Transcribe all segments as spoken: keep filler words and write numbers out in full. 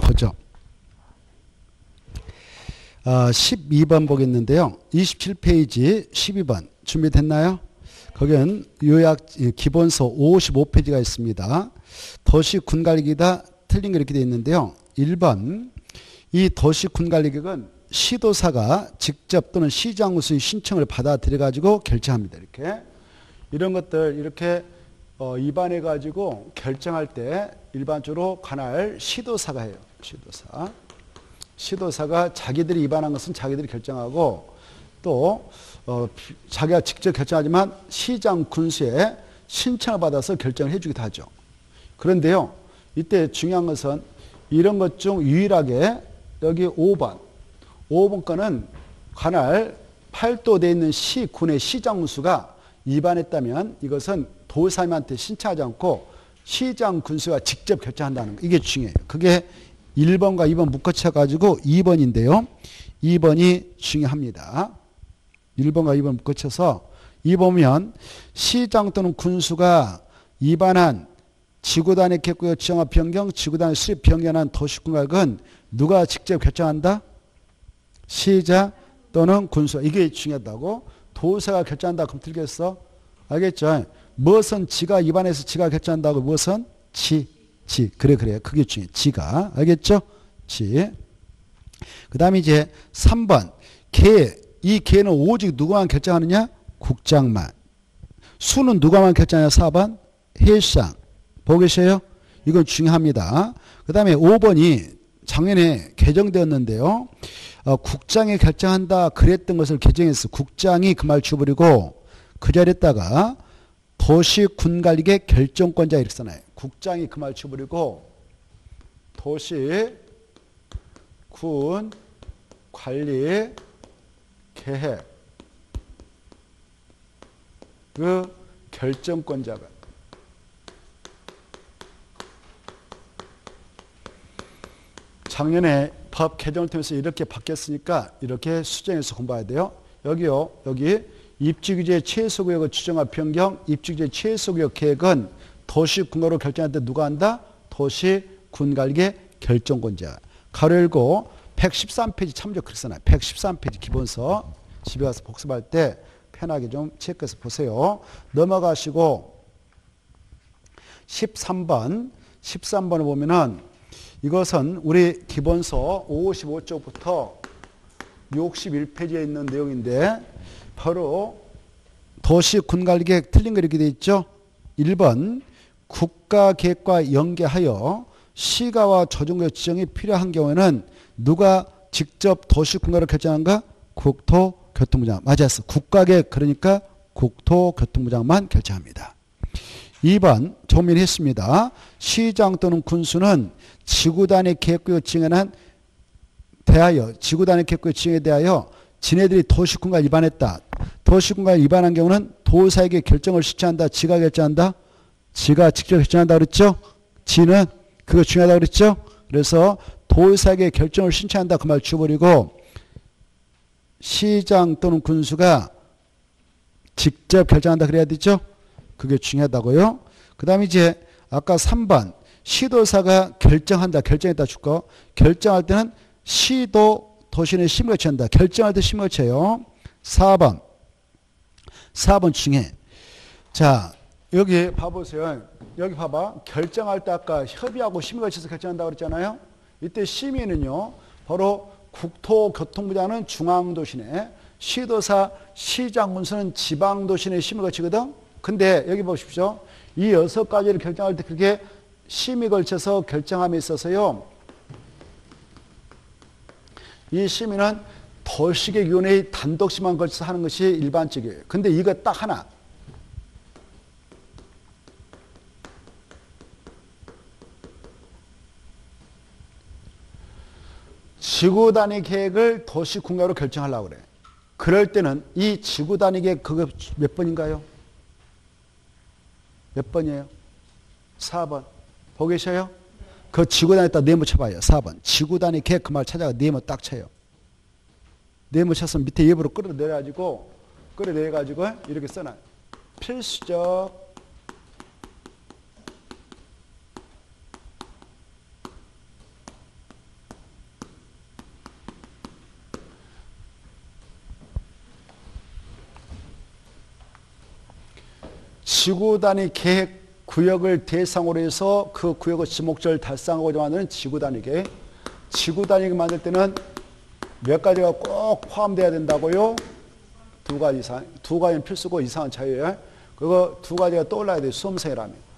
보죠. 어, 십이 번 보겠는데요. 이십칠 페이지 십이 번 준비됐나요? 거기는 요약 기본서 오십오 페이지가 있습니다. 도시 군관리계다 틀린 게 이렇게 되어 있는데요. 일 번 이 도시 군관리계획은 시도사가 직접 또는 시장우수의 신청을 받아들여 가지고 결정합니다. 이렇게 이런 것들 이렇게 어, 입안해 가지고 결정할 때 일반적으로 관할 시도사가 해요. 시도사. 시도사가 자기들이 입안한 것은 자기들이 결정하고 또 어, 자기가 직접 결정하지만 시장 군수의 신청을 받아서 결정을 해주기도 하죠. 그런데요, 이때 중요한 것은 이런 것 중 유일하게 여기 오 번, 오 번 건은 관할 팔도되어 있는 시군의 시장군수가 위반했다면 이것은 도사님한테 신청하지 않고 시장 군수가 직접 결정한다는 거. 이게 중요해요. 그게 일 번과 이 번 묶어쳐가지고 이 번인데요. 이 번이 중요합니다. 일 번과 이 번 묶어쳐서 이 보면 시장 또는 군수가 위반한 지구단위 계획구역 지정화 변경, 지구단위 수립 변경한 도시군관리계획은 누가 직접 결정한다? 시장 또는 군수. 이게 중요하다고. 도사가 결정한다. 그럼 들겠어? 알겠죠? 무엇은 지가 위반해서 지가 결정한다고. 무엇은? 지. 지. 그래 그래. 그게 중요해. 지가. 알겠죠? 지. 그 다음에 이제 삼 번. 개. 이 개는 오직 누가만 결정하느냐? 국장만. 수는 누가만 결정하냐? 사 번. 해상. 보고 계세요? 이건 중요합니다. 그 다음에 오 번이 작년에 개정되었는데요. 어, 국장이 결정한다 그랬던 것을 개정했어. 국장이 그 말 줘버리고 그 자리에다가 도시군관리계획 결정권자 이렇게 써놔요. 국장이 그 말 줘버리고 도시군관리계획 그 결정권자가 작년에 법 개정을 통해서 이렇게 바뀌었으니까 이렇게 수정해서 공부해야 돼요. 여기요. 여기 입지규제 최소구역의 지정화 변경, 입지규제 최소구역 계획은 도시군가로 결정할 때 누가 한다? 도시군관리계획 결정권자. 가로 열고 백십삼 페이지 참조 그렇게 써놔요. 백십삼 페이지 기본서 집에 가서 복습할 때 편하게 좀 체크해서 보세요. 넘어가시고 십삼 번, 십삼 번을 보면은 이것은 우리 기본서 오십오 쪽부터 육십일 페이지에 있는 내용인데 바로 도시군관리계획 틀린 거 이렇게 되어 있죠. 일 번 국가계획과 연계하여 시가와 조정구역 지정이 필요한 경우에는 누가 직접 도시군가를 결정한가? 국토교통부장. 맞았어. 국가계획 그러니까 국토교통부장만 결정합니다. 이 번 조민했습니다. 시장 또는 군수는 지구단위 계획구역 지정에 대하여 지구단위 계획구역 지정에 대하여 지네들이 도시군관 위반했다. 도시군관 위반한 경우는 도사에게 결정을 시켜한다. 지가 결정한다. 지가 직접 결정한다 그랬죠. 지는 그거 중요하다 그랬죠. 그래서 도사에게 결정을 신청한다. 그 말 주어버리고 시장 또는 군수가 직접 결정한다 그래야 되죠. 그게 중요하다고요. 그 다음에 이제 아까 삼 번 시도사가 결정한다. 결정했다 줄거. 결정할 때는 시도 도시는 심의를 한다. 결정할 때 심의를 쳐요. 사 번. 사 번 중에 자 여기 봐보세요. 여기 봐봐. 결정할 때 아까 협의하고 심의를 쳐서 결정한다고 그랬잖아요. 이때 심의는요. 바로 국토교통부장은 중앙도시내 시도사 시장군수는 지방도시내 심의 거치거든. 근데 여기 보십시오. 이 여섯 가지를 결정할 때 그렇게 심의 걸쳐서 결정함에 있어서요. 이 심의는 도시계획위원회의 단독 심의만 걸쳐서 하는 것이 일반적이에요. 근데 이거 딱 하나. 지구단위 계획을 도시군가로 결정하려고 그래. 그럴 때는 이 지구단위 계획 그거 몇 번인가요? 몇 번이에요? 사 번. 보고 계셔요? 그 지구단위에다 네모 쳐봐요. 사 번. 지구단위 계획 그 말 찾아가 네모 딱 쳐요. 네모 쳐서 밑에 예부로 끌어내려가지고 끌어내려가지고 이렇게 써놔요. 필수적 지구 단위 계획 구역을 대상으로 해서 그 구역의 지목적을 달성하고자 만드는 지구 단위 계획. 지구 단위 만들 때는 몇 가지가 꼭 포함돼야 된다고요? 두 가지 이상, 두 가지는 필수고 이상은 자유예요. 그거 두 가지가 떠올라야 돼요. 수험생이라면.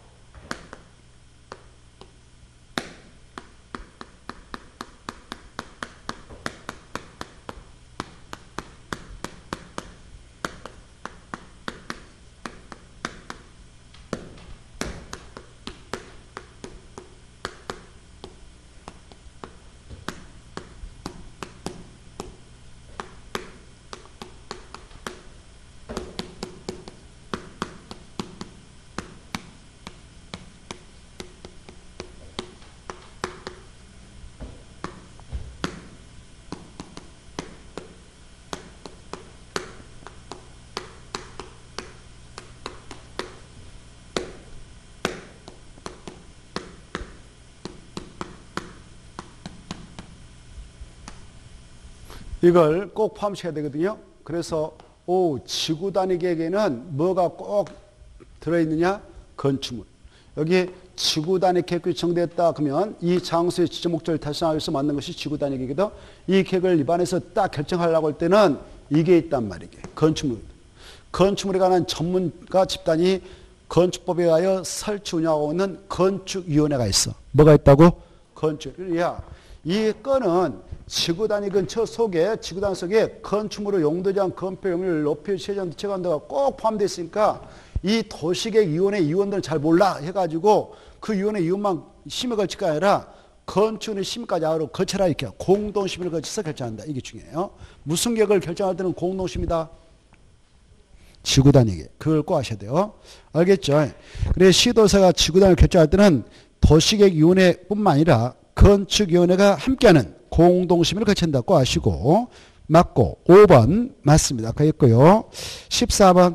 이걸 꼭 포함시켜야 되거든요. 그래서 오, 지구 단위 계획에는 뭐가 꼭 들어있느냐? 건축물. 여기 지구 단위 계획이 정됐다 그러면 이 장소의 지정 목적을 달성하기 위해서 만든 것이 지구 단위 계획이거든. 이 계획을 입안에서 딱 결정하려고 할 때는 이게 있단 말이게. 건축물. 건축물에 관한 전문가 집단이 건축법에 의하여 설치 운영하고 있는 건축위원회가 있어. 뭐가 있다고? 건축. 야, 이 건은 지구 단위 근처 속에, 지구 단위 속에 건축물의 용도장, 건폐 용률, 높이, 세정, 체감도가 꼭 포함되어 있으니까 이 도시계획위원회 위원들은 잘 몰라 해가지고 그 위원회 위원만 심의 걸칠 게 아니라 건축의 심의까지 하러 거쳐라 이렇게 공동심의를 거쳐서 결정한다. 이게 중요해요. 무슨 계획을 결정할 때는 공동심이다. 지구 단위계. 그걸 꼭 아셔야 돼요. 알겠죠? 그래 시도사가 지구 단위를 결정할 때는 도시계획위원회뿐만 아니라 건축위원회가 함께하는 공동심의를 거친다고 아시고 맞고 오 번 맞습니다. 아까 했고요. 십사 번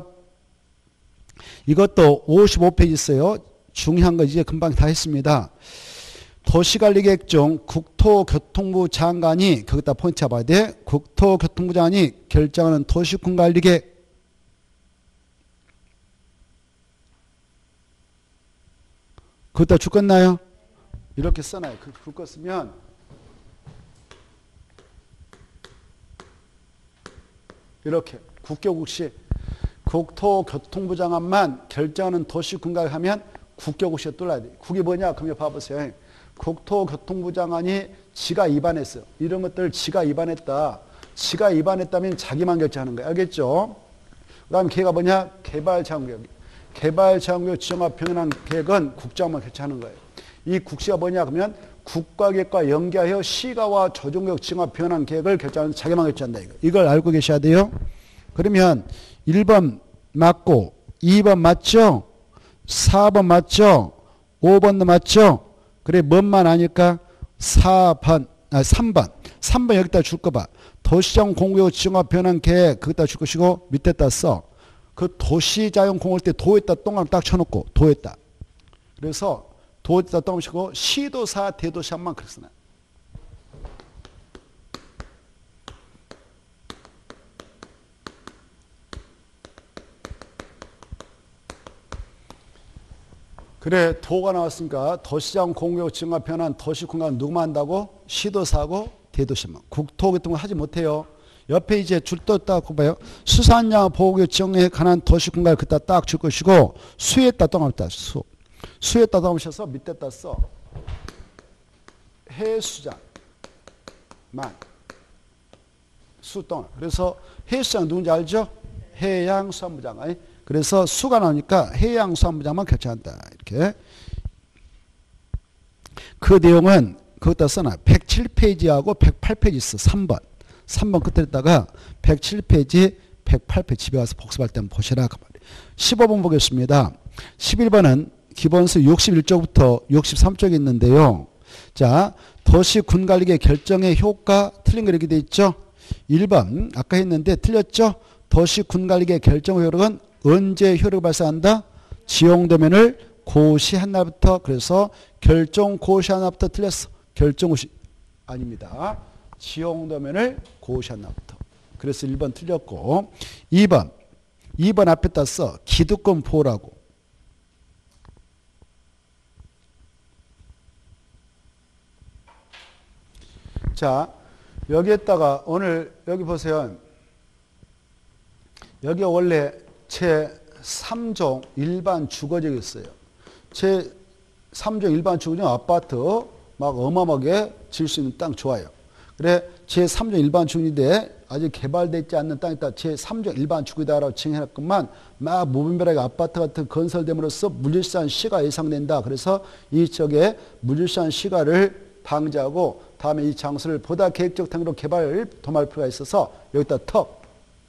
이것도 오십오 페이지 있어요. 중요한 거 이제 금방 다 했습니다. 도시관리계획 중 국토교통부 장관이 거기다 포인트 잡아야 돼. 국토교통부 장관이 결정하는 도시군관리계획 거기다 줄 끝나요? 이렇게 써놔요. 그 거 쓰면 이렇게 국교국시 국토교통부 장관만 결정하는 도시군각을 하면 국교국시에 뚫어야 돼요. 국이 뭐냐? 그러면 봐보세요. 국토교통부 장관이 지가 위반했어요. 이런 것들 지가 위반했다. 지가 위반했다면 자기만 결정하는 거예요. 알겠죠? 그 다음에 걔가 뭐냐? 개발장구역. 개발장구역 지정화 병행한 계획은 국장만 결정하는 거예요. 이 국시가 뭐냐? 그러면 국가계획과 연계하여 시가와 조정구역 지정화 병행한 계획을 결정하는 자기만 결정한다. 이거. 이걸 알고 계셔야 돼요. 그러면 일 번 맞고 이 번 맞죠? 사 번 맞죠? 오 번도 맞죠? 그래 뭔만 아니까 사 번, 아 삼 번. 삼 번 여기다 줄 거 봐. 도시자원 공구역 지정화 변환 계획 거기다 줄 것이고 밑에다 써. 그 도시자원 공구할 때 도에다 동그라미 딱 쳐놓고 도에다. 그래서 도에다 동그라미 치고 시도사 대도시 한만 그렇게 써놔. 그래 도가 나왔으니까 도시장 공구역 지정화 변환 도시공간 누구만 한다고? 시도사하고 대도시만. 국토교통을 하지 못해요. 옆에 이제 줄 떴다고 봐요. 수산양 보호구역 지정에 관한 도시공간을 그따 딱 줄 것이고 수에다 동그라미 수. 수에다 동그라미 쳐서 밑에다 써. 해수장만. 수 동그라미. 그래서 해수장 누군지 알죠? 해양수산부장. 그래서 수가 나오니까 해양수산부장만 결정한다. 이렇게. 그 내용은 거기다 써놔. 백칠 페이지하고 백팔 페이지 있어. 삼 번. 삼 번 끝에다가 백칠 페이지, 백팔 페이지 집에 가서 복습할 때 한번 보시라. 십오 번 보겠습니다. 십일 번은 기본서 육십일 쪽부터 육십삼 쪽에 있는데요. 자, 도시군관리계 결정의 효과 틀린 거 이렇게 돼 있죠. 일 번 아까 했는데 틀렸죠. 도시군관리계 결정 효력은 언제 효력을 발생한다? 지용도면을 고시한 날부터. 그래서 결정 고시한 날부터 틀렸어. 결정 고시 아닙니다. 지용도면을 고시한 날부터. 그래서 일 번 틀렸고 이 번 이 번 앞에다 써. 기득권 보호라고. 자, 여기에다가 오늘 여기 보세요. 여기 원래 제삼 종 일반 주거지였어요. 제삼 종 일반 주거지 아파트 막 어마어마하게 지을 수 있는 땅 좋아요. 그래 제삼 종 일반 주거지인데 아직 개발되지 않는 땅이다. 제삼 종 일반 주거지다라고 칭해놨건만 막 무분별하게 아파트 같은 건설됨으로써 물질산 시가 예상된다. 그래서 이쪽에 물질산 시가를 방지하고 다음에 이 장소를 보다 계획적 행위로 개발을 도모할 필요가 있어서 여기다 턱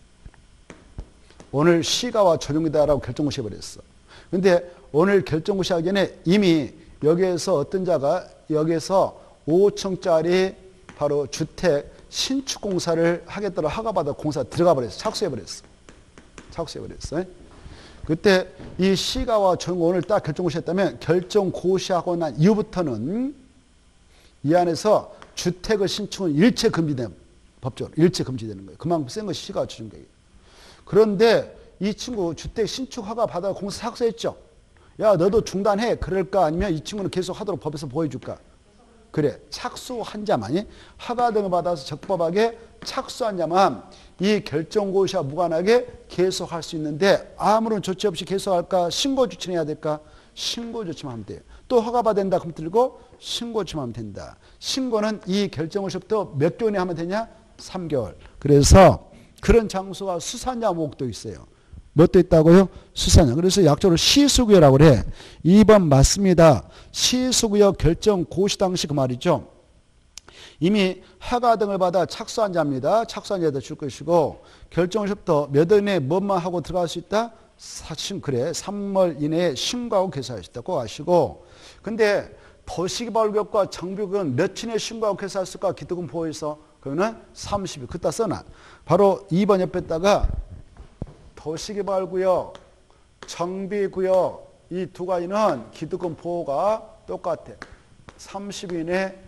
오늘 시가와 전용이다라고 결정무시해버렸어. 근데 오늘 결정무시하기 전에 이미 여기에서 어떤 자가 여기에서 오층짜리 바로 주택 신축공사를 하겠다고 허가받아 공사 들어가 버렸어. 착수해버렸어. 착수해버렸어. 그때 이 시가와 전용 오늘 딱 결정무시했다면 결정고시하고 난 이후부터는 이 안에서 주택의 신축은 일체 금지되는 법적으로 일체 금지되는 거예요. 그만큼 센 것이 시가와 전용계획이에요. 그런데 이 친구 주택 신축 허가 받아 공사 착수했죠. 야 너도 중단해. 그럴까 아니면 이 친구는 계속 하도록 법에서 보여줄까? 그래 착수한 자만이 허가 등을 받아서 적법하게 착수한 자만 이 결정고시와 무관하게 계속할 수 있는데 아무런 조치 없이 계속할까? 신고 조치는 해야 될까? 신고 조치만 하면 돼요. 또 허가받아야 된다 그럼 들고 신고 조치만 하면 된다. 신고는 이 결정고시부터 몇 개월에 하면 되냐? 삼 개월. 그래서 그런 장소가 수산자 목도 있어요. 뭣도 있다고요? 수산자. 그래서 약적으로 시수구역이라고 그래. 이 번 맞습니다. 시수구역 결정 고시 당시 그 말이죠. 이미 허가 등을 받아 착수한 자입니다. 착수한 자에다 줄 것이고 결정시부터 몇 월 이내에 뭐만 하고 들어갈 수 있다? 사실 그래. 삼 월 이내에 신고하고 개설할 수 있다. 꼭 아시고. 근데 도시개발구역과 정비구역은 며칠 에 신고하고 개설했을까? 기득권 보호에서. 그거는 삼십 일. 그따 써놔. 바로 이 번 옆에다가 도시개발구역, 정비구역 이 두 가지는 기득권 보호가 똑같아. 삼십 일 이내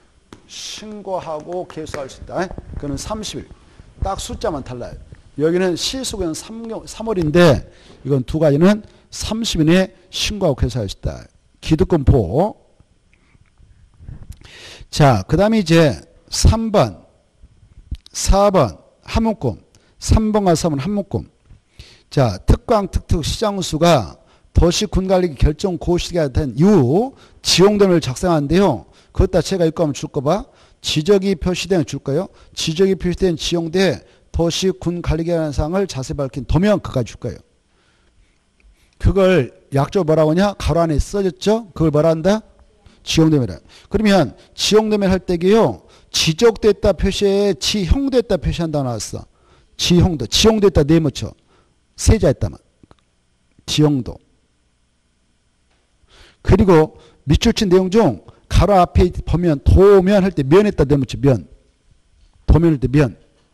신고하고 개수할 수 있다. 그거는 삼십 일. 딱 숫자만 달라요. 여기는 시수구역은 삼 월인데 이건 두 가지는 삼십 일 이내 신고하고 개수할 수 있다. 기득권 보호. 자, 그 다음에 이제 삼 번, 사 번 한 문구. 삼 번과 사 번 한 문구. 자, 특강, 특특, 시장수가 도시군관리 결정 고시가 된 이후 지용도면을 작성하는데요. 그것다 제가 읽고 하면 줄 거 봐. 지적이 표시된 줄까요? 지적이 표시된 지용대에 도시군관리계획상을 자세히 밝힌 도면 그가 줄 거예요. 그걸 약조 뭐라고 하냐? 가로 안에 써졌죠? 그걸 뭐라 한다? 지용도면이라. 그러면 지용도면 할 때게요. 지적됐다 표시에 지형됐다 표시한다고 나왔어. 지형도. 지형됐다 네모쳐. 세자했다만. 지형도. 그리고 밑줄 친 내용 중 가로 앞에 보면 도면 할 때 면했다 네모쳐. 면. 도면 할 때 면.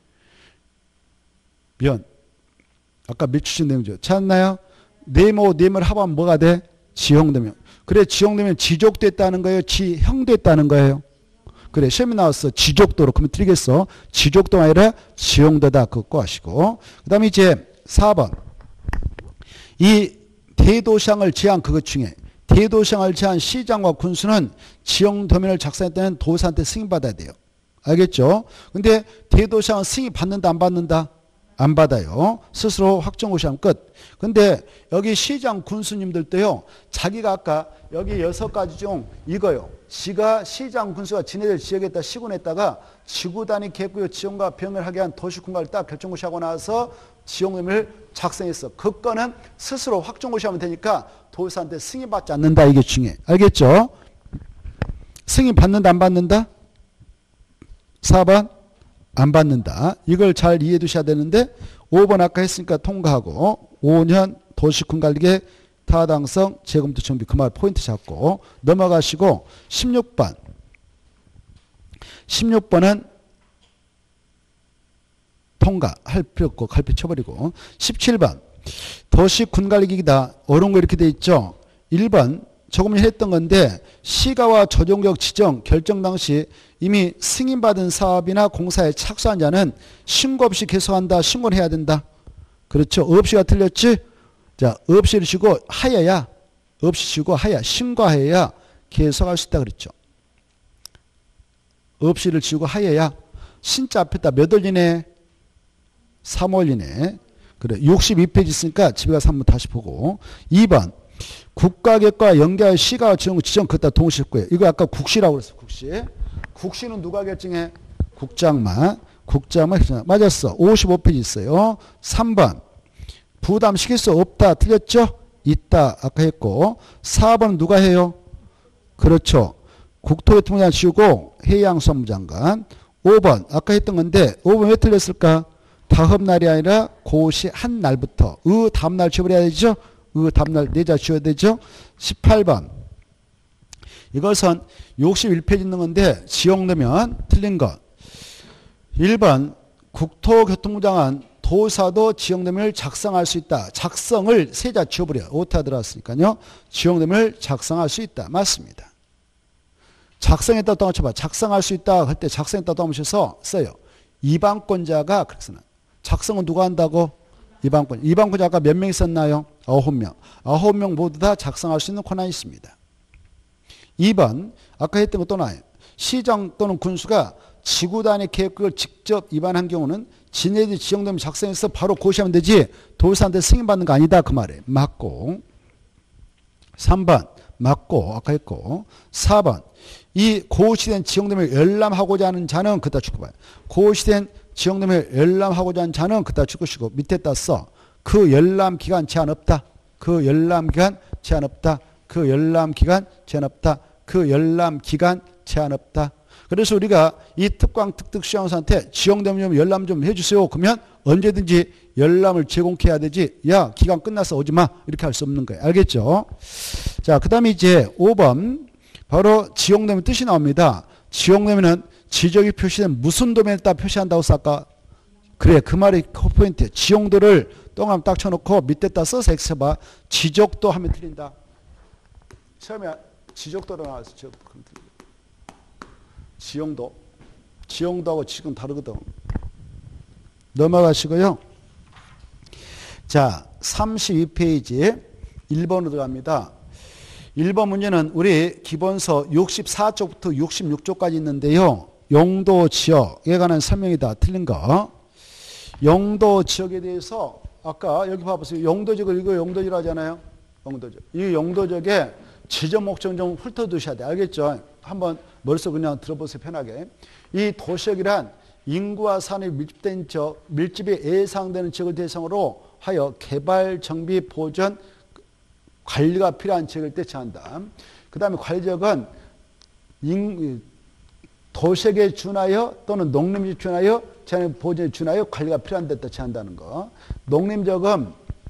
면. 아까 밑줄 친 내용 중 찾았나요? 네모 네모를 합하면 뭐가 돼? 지형되면. 그래 지형되면 지적됐다는 거예요? 지형됐다는 거예요? 그래 시험에 나왔어. 지적도로. 그러면 틀리겠어. 지적도가 아니라 지형도다. 그거 하시고. 그 다음에 이제 사 번. 이 대도시장을 제한 그것 중에 대도시장을 제한 시장과 군수는 지형도면을 작성했다는 도사한테 승인받아야 돼요. 알겠죠? 근데 대도시장은 승인 받는다 안 받는다? 안 받아요. 스스로 확정고시하면 끝. 근데 여기 시장 군수님들도요. 자기가 아까 여기 여섯 가지 중 이거요. 지가 시장 군수가 지네들 지역에다 시군했다가 지구단위 계획구역 지형과 병을 하게 한 도시군관을 딱 결정고시하고 나서 지형도면을 작성했어. 그 건은 스스로 확정고시하면 되니까 도사한테 승인받지 않는다. 이게 중요해. 알겠죠? 승인 받는다 안 받는다? 사 번 안 받는다. 이걸 잘 이해해 두셔야 되는데 오 번 아까 했으니까 통과하고 오 년 도시군관리계획 타당성 재검토 정비 그 말 포인트 잡고 넘어가시고 십육 번 십육 번은 통과할 필요 없고 갈피 쳐버리고 십칠 번 도시군관리기기다. 어려운 거 이렇게 돼 있죠. 일 번 조금 전에 했던 건데 시가와 조정구역 지정 결정 당시 이미 승인받은 사업이나 공사에 착수한 자는 신고 없이 개소한다. 신고를 해야 된다. 그렇죠. 없이가 틀렸지? 자, 없이를 쉬고 하여야 없이 쉬고 하여 신고하여야 개소할 수 있다 그랬죠. 없이를 지우고 하여야 신자 앞에다 몇 올리네? 삼 올리네. 그래. 육십이 페이지 있으니까 집에 가서 한번 다시 보고. 이 번. 국가격과 연계하여 시가 지정, 지정 그다 동시에 했고요. 이거 아까 국시라고 그랬어. 국시. 국시는 누가 결정해? 국장만. 국장만 결정. 맞았어. 오십오 페이지 있어요. 삼 번. 부담시킬 수 없다. 틀렸죠? 있다. 아까 했고. 사 번은 누가 해요? 그렇죠. 국토교통부장관 지우고 해양수산부장관. 오 번. 아까 했던 건데 오 번 왜 틀렸을까? 다음 날이 아니라 고시 한 날부터. 의 다음 날 지워버려야 되죠? 의 다음 날 내자 지워야 되죠? 십팔 번. 이것은 육십일 페이지 있는 건데 지역 넣으면 틀린 것. 일 번. 국토교통부장관 도사도 지역내면을 작성할 수 있다. 작성을 세자 지워버려. 오타 들어왔으니까요. 지역내면을 작성할 수 있다. 맞습니다. 작성했다고 또 맞춰봐. 작성할 수 있다 할 때 작성했다고 또 맞춰서 써요. 이방권자가 그렇게 쓰나. 작성은 누가 한다고? 이방권. 이방권자 아까 몇 명 있었나요? 아홉 명. 아홉 명 모두 다 작성할 수 있는 권한이 있습니다. 이 번. 아까 했던 거 또 나와요. 시장 또는 군수가 지구단위 계획을 직접 위반한 경우는 지네들이 지정되면 작성해서 바로 고시하면 되지 도사한테 승인받는 거 아니다. 그 말에 맞고. 삼 번. 맞고 아까 했고. 사 번. 이 고시된 지정됨을 열람하고자 하는 자는 그다 축구봐요. 고시된 지정됨을 열람하고자 하는 자는 그다 축구시고 밑에다 써. 그 열람 기간 제한 없다. 그 열람 기간 제한 없다. 그 열람 기간 제한 없다. 그 열람 기간 제한 없다. 그래서 우리가 이 특광 특특 시장사한테 지정되면 좀 열람 좀 해주세요. 그러면 언제든지 열람을 제공해야 되지. 야 기간 끝나서 오지 마. 이렇게 할 수 없는 거예요. 알겠죠? 자, 그 다음에 이제 오 번. 바로 지역도면 뜻이 나옵니다. 지역도면은 지적이 표시된 무슨 도면에 따라 표시한다고 썼까? 그래, 그 말이 포인트예요. 지용도를 동그라미 딱 쳐놓고 밑에다 써서 X해봐. 지적도 하면 틀린다. 처음에 지적도로 나와서 지용도. 지용도하고 지금 다르거든. 넘어가시고요. 자, 삼십이 페이지 일 번으로 들어갑니다. 일 번 문제는 우리 기본서 육십사 쪽부터 육십육 쪽까지 있는데요. 용도 지역에 관한 설명이다. 틀린 거. 용도 지역에 대해서 아까 여기 봐보세요. 용도지역을 이거 용도지라고 하잖아요. 용도지역. 이 용도지역에 지정 목적은 좀 훑어두셔야 돼. 알겠죠? 한번 머릿속에 그냥 들어보세요. 편하게. 이 도시역이란 인구와 산업이 밀집된 지역, 밀집이 예상되는 지역을 대상으로 하여 개발, 정비, 보전, 관리가 필요한 지역을 대체한다. 그 다음에 관리지역은 도시역에 준하여 또는 농림지에 준하여 보전에 준하여 관리가 필요한 데 대체한다는 거. 농림지역은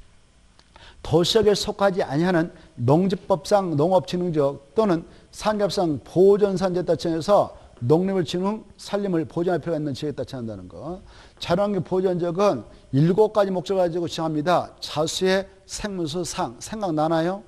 도시역에 속하지 아니하는 농지법상 농업진흥지역 또는 산업상 보존산지에 대체해서 농림을 진흥, 산림을 보존할 필요가 있는 지역에 대체한다는 거. 자연환경 보존지역은 일곱 가지 목적을 가지고 지정합니다. 자수의 생문수 상. 생각나나요?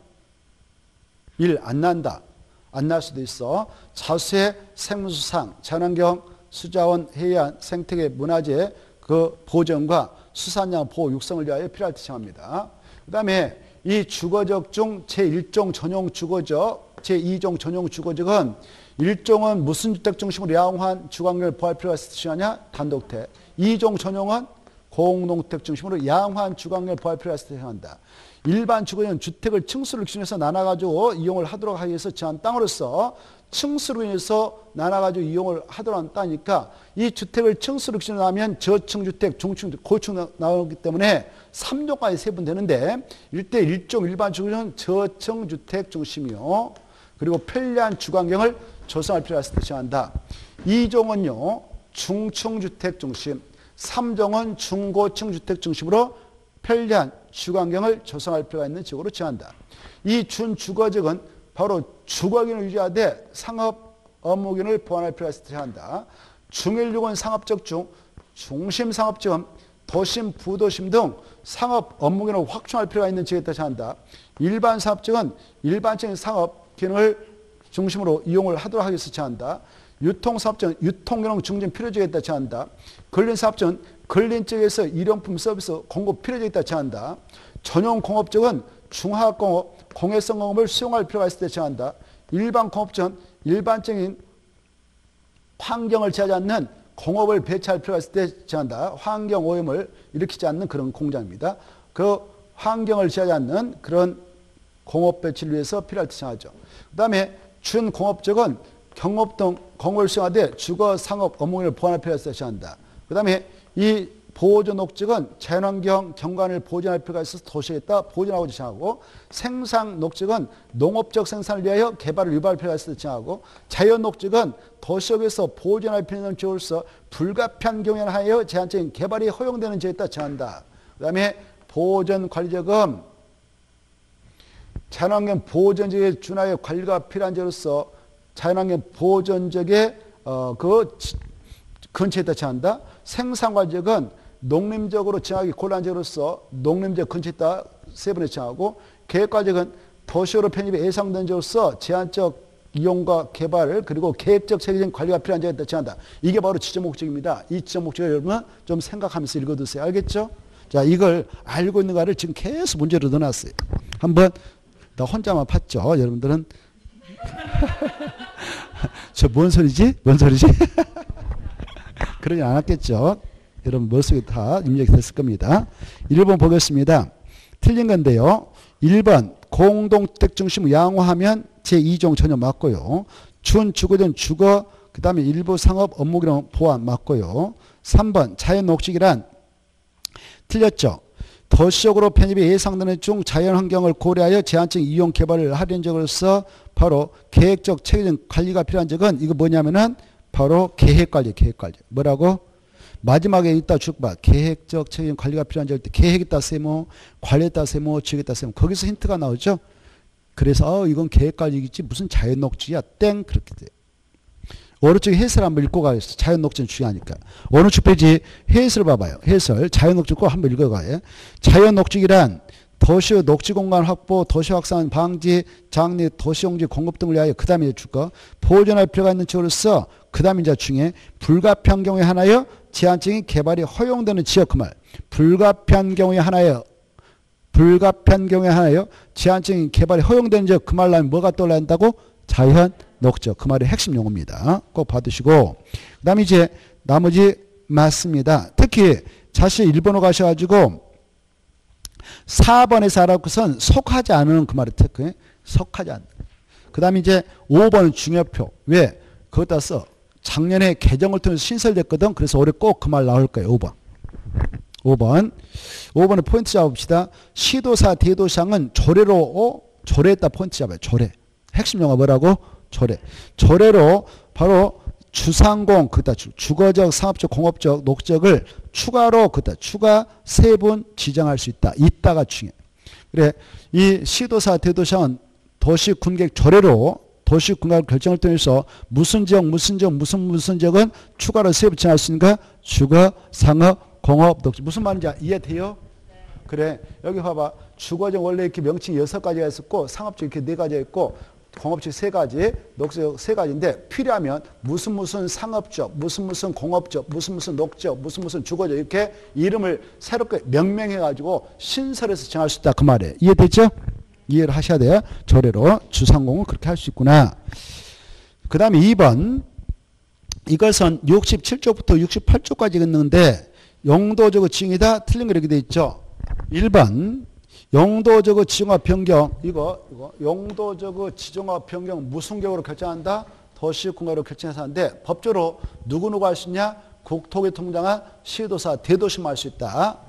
일, 안 난다. 안 날 수도 있어. 자수의 생문수 상. 자연환경, 수자원, 해안, 생태계, 문화재 그 보존과 수산양 보호, 육성을 위하여 필요할 때 지정합니다. 그 다음에 이 주거적 중 제일 종 전용 주거적, 제이 종 전용 주거적은 일 종은 무슨 주택 중심으로 양호한 주거환경을 보호할 필요가 있을 때 지정하냐? 단독택. 이 종 전용은 공동주택 중심으로 양호한 주거환경을 보호할 필요가 있을 때 지정한다. 일반 주거는 주택을 층수를 기준해서 나눠가지고 이용을 하도록 하기 위해서 지정한 땅으로서 층수로 인해서 나눠가지고 이용을 하도록 한 땅이니까 이 주택을 층수로 기준으로 하면 저층주택, 중층주택, 고층 나오기 때문에 삼 종까지 세분되는데 일대 일 종 일반 주거는 저층주택 중심이요. 그리고 편리한 주거환경을 조성할 필요가 있을 때 지정한다. 이 종은요. 중층주택 중심, 삼 종은 중고층 주택 중심으로 편리한 주거환경을 조성할 필요가 있는 지역으로 지정한다. 이 준주거지역은 바로 주거기능을 유지하되 상업 업무기능을 보완할 필요가 있을 때 지정한다. 중일육은 상업적 중, 중심 상업지역, 도심, 부도심 등 상업 업무기능을 확충할 필요가 있는 지역에 지정한다. 일반 상업지역은 일반적인 상업 기능을 중심으로 이용을 하도록 하기 위해서 지정한다. 유통사업자는 유통기능 증진 필요지역에 있다 제한다. 근린사업자는 근린지역에서 일용품 서비스 공급 필요지역에 있다 제한다. 전용공업적은 중하공업, 공해성 공업을 수용할 필요가 있을 때 제한다. 일반공업적은 일반적인 환경을 취하지 않는 공업을 배치할 필요가 있을 때 제한한다. 환경 오염을 일으키지 않는 그런 공장입니다. 그 환경을 취하지 않는 그런 공업 배치를 위해서 필요할 때 제한하죠. 그 다음에 준공업적은 경업 등 공업을 수행하되 주거, 상업, 업무를 보완할 필요가 있어 제한한다. 그 다음에 이 보존 녹적은 자연환경 경관을 보존할 필요가 있어서 도시에다 보존하고 지정하고, 생산 녹적은 농업적 생산을 위하여 개발을 유발할 필요가 있어서 지정하고, 자연 녹적은 도시업에서 보존할 필요 있는 지역으로서 불가피한 경우에 하여 제한적인 개발이 허용되는 지역에 따라 정한다. 그 다음에 보존 관리적은 자연환경 보존적에 준하여 관리가 필요한 지역으로서 자연환경 보존적의 어, 그 근처에 따라 정한다. 생산 관리적은 농림적으로 정하기 곤란한 지역으로서 농림적 근처에 따라 세 번에 정하고, 계획과적은 도시로 편입이 예상된 지역으로서 제한적 이용과 개발을 그리고 계획적 체계적인 관리가 필요한 지역에 따라 정한다. 이게 바로 지적 목적입니다. 이 지적 목적을 여러분은 좀 생각하면서 읽어두세요. 알겠죠? 자, 이걸 알고 있는 거를 지금 계속 문제로 넣어놨어요. 한번 나 혼자만 팠죠. 여러분들은 저 뭔 소리지? 뭔 소리지? 그러지 않았겠죠. 여러분 머릿속에 다 입력이 됐을 겁니다. 일 번 보겠습니다. 틀린 건데요. 일 번 공동주택 중심을 양호하면 제이 종 전혀 맞고요. 준주거든 주거 그 다음에 일부 상업 업무기능 보완 맞고요. 삼 번 자연녹지기란 틀렸죠. 도시적으로 편입이 예상되는 중 자연환경을 고려하여 제한적 이용 개발을 하려는 적으로서 바로 계획적 체계적 관리가 필요한 적은 이거 뭐냐면은 바로 계획관리, 계획관리. 뭐라고? 마지막에 있다 죽봐. 계획적 체계적 관리가 필요한 적일 때 계획에 따라 세모, 관리에 따라 세모, 지역에 따라 세모. 거기서 힌트가 나오죠. 그래서 어, 이건 계획관리겠지 무슨 자연녹지야 땡 그렇게 돼요. 오른쪽에 해설 한번 읽고 가겠습니다. 자연녹지는 중요하니까. 오른쪽 페이지 해설 봐봐요. 해설 자연녹지 꼭 한번 읽어가요. 자연녹지기란 도시의 녹지공간 확보, 도시 확산 방지, 장리, 도시용지 공급 등을 위하여 그 다음에 주거 보존할 필요가 있는 지역으로서 그 다음에 이제 중에 불가피한 경우에 하나여 제한적인 개발이 허용되는 지역 그 말. 불가피한 경우에 하나여 불가피한 경우에 하나여 제한적인 개발이 허용되는 지역 그 말 나면 뭐가 떠올라야 한다고? 자연 녹적. 그 말이 핵심 용어입니다. 꼭 받으시고. 그 다음에 이제 나머지 맞습니다. 특히 자시 일본어 가셔가지고 사 번에서 알아보고선 속하지 않은 그 말을 테크. 속하지 않는. 그 다음에 이제 오 번은 중요표. 왜? 그것다 써. 작년에 개정을 통해서 신설됐거든. 그래서 올해 꼭 그 말 나올 거예요. 오 번. 오 번. 오 번에 포인트 잡읍시다. 시도사 대도시장은 조례로 어? 조례했다 포인트 잡아요. 조례. 핵심 용어 뭐라고? 조례. 조례로 바로 주상공, 그다 주거적, 상업적, 공업적, 녹적을 추가로 그다 추가 세분 지정할 수 있다. 있다가 중요해. 그래 이 시도사 대도시장은 도시군계획 조례로 도시군계획 결정을 통해서 무슨 지역, 무슨 지역, 무슨 무슨 지역은 추가로 세분 지정할 수 있는가? 주거, 상업, 공업, 녹적. 무슨 말인지 이해돼요? 그래 여기 봐봐. 주거적 원래 이렇게 명칭이 여섯 가지가 있었고 상업적 이렇게 네 가지가 있고 공업적 세 가지, 녹적 세 가지인데 필요하면 무슨 무슨 상업적, 무슨 무슨 공업적, 무슨 무슨 녹적, 무슨 무슨 주거적 이렇게 이름을 새롭게 명명해가지고 신설해서 정할 수 있다 그 말이에요. 이해됐죠? 이해를 하셔야 돼요. 조례로 주상공은 그렇게 할 수 있구나. 그 다음에 이 번 이것은 육십칠 조부터 육십팔 조까지 있는데 용도적 지정이다 틀린 거 이렇게 돼 있죠. 일 번 용도적 지정화 변경 이거 이거 용도적 지정화 변경 무슨 경우로 결정한다? 도시공간으로 결정해서 하는데 법적으로 누구누구 할 수 있냐? 국토교통부장관, 시도사, 대도시만 할 수 있다.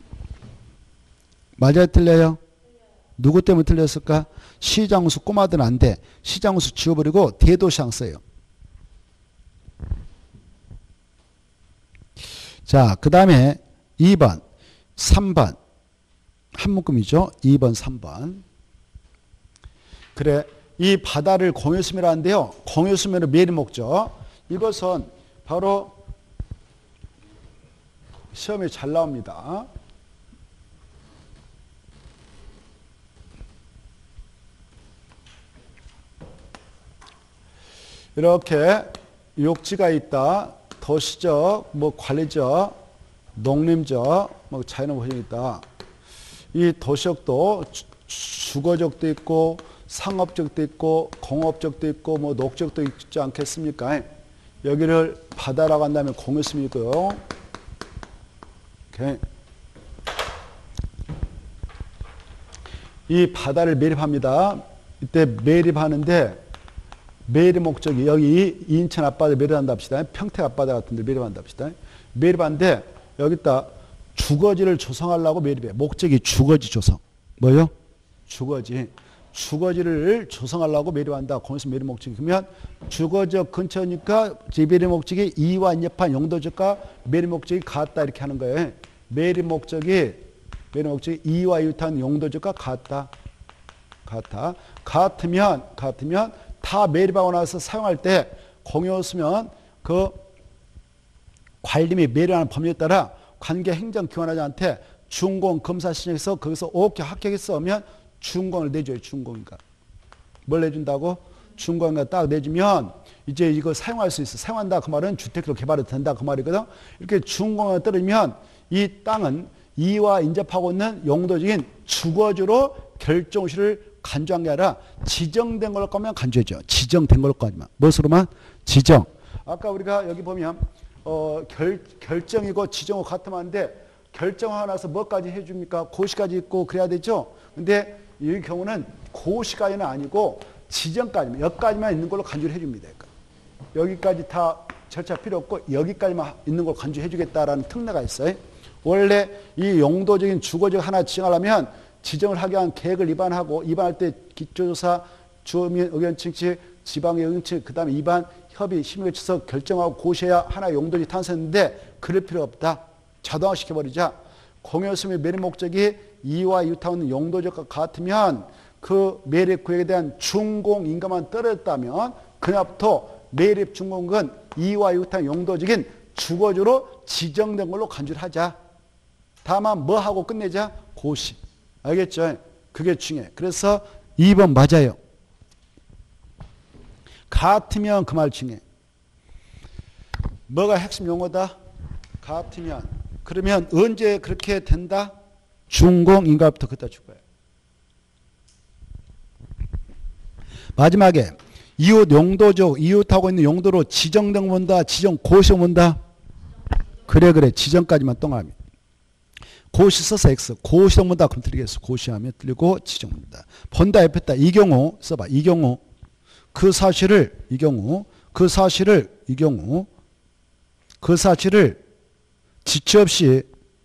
맞아요? 틀려요? 누구 때문에 틀렸을까? 시장수 꼬마들은 안 돼. 시장수 지워버리고 대도시장 써요. 자, 그 다음에 이 번, 삼 번 한 묶음이죠. 이 번, 삼 번. 그래, 이 바다를 공유수면이라 하는데요. 공유수면의 매리 목적. 이것은 바로 시험에 잘 나옵니다. 이렇게 욕지가 있다. 도시적, 뭐 관리적, 농림적, 뭐 자연의 환경이 있다. 이 도시적도 주거적도 있고 상업적도 있고 공업적도 있고 뭐 녹적도 있지 않겠습니까? 여기를 바다라고 한다면 공유섬이 있고요. 오케이. 이 바다를 매립합니다. 이때 매립하는데 매립 목적이 여기 인천 앞바다 매립한다 합시다. 평택 앞바다 같은 데 매립한다 합시다. 매립하는데 여기다 주거지를 조성하려고 매립해. 목적이 주거지 조성. 뭐요? 주거지. 주거지를 조성하려고 매립한다. 거기서 매립 목적이. 그러면 주거지 근처니까 매립 목적이 이와 인접한 용도지과 매립 목적이 같다 이렇게 하는 거예요. 매립 목적이 매립 목적이 이와 이웃한 용도지과 같다. 같다. 같으면 같으면 다 매립하고 나서 사용할 때 공유였으면 그 관리및 매립하는 법률에 따라 관계 행정기관장한테 준공 검사 신청해서 거기서 오케이 합격했으면 준공을 내줘요. 준공인가. 뭘 내준다고? 준공인가 딱 내주면 이제 이거 사용할 수 있어. 사용한다 그 말은 주택으로 개발이 된다 그 말이거든. 이렇게 준공을 떨어지면 이 땅은 이와 인접하고 있는 용도적인 주거지로 결정시를 간주한 게 아니라 지정된 걸 거면 간주해줘. 지정된 걸 거지만. 무엇으로만? 지정. 아까 우리가 여기 보면 어, 결, 결정이고 지정하고 같으면 하는데 결정하고 나서 뭐까지 해줍니까? 고시까지 있고 그래야 되죠. 근데 이 경우는 고시까지는 아니고 지정까지만 여기까지만 있는 걸로 간주를 해줍니다. 그러니까. 여기까지 다 절차 필요 없고 여기까지만 있는 걸 간주해 주겠다라는 특례가 있어요. 원래 이 용도적인 주거지 하나 지정하려면 지정을 하기 위한 계획을 입안하고 입안할 때 기초조사, 주민 의견 청취, 지방의 의견 청취, 그 다음에 입안, 협의, 심의를 쳐서 결정하고 고시해야 하나의 용도지 탄생했는데 그럴 필요 없다. 자동화시켜버리자. 공유섬의 매립 목적이 이와 이웃하는 용도지과 같으면 그 매립 구역에 대한 준공 인가만 떨어졌다면 그날부터 매립 준공은 이와 이웃하는 용도적인 주거지로 지정된 걸로 간주를 하자. 다만 뭐 하고 끝내자? 고시. 알겠죠? 그게 중요해. 그래서 이 번 맞아요. 같으면 그 말 중요해. 뭐가 핵심 용어다? 같으면. 그러면 언제 그렇게 된다? 준공 인가부터 그때 줄 거예요. 마지막에 이웃 용도적 이웃하고 있는 용도로 지정된 본다, 지정 고시 본다. 그래 그래 지정까지만 동합니다. 고시 써서 X, 고시정 본다 그럼 틀리겠어. 고시하면 틀리고 지정 본다. 본다 F했다. 이 경우 써봐. 이 경우 그 사실을 이 경우 그 사실을 이 경우 그 사실을 지체 없이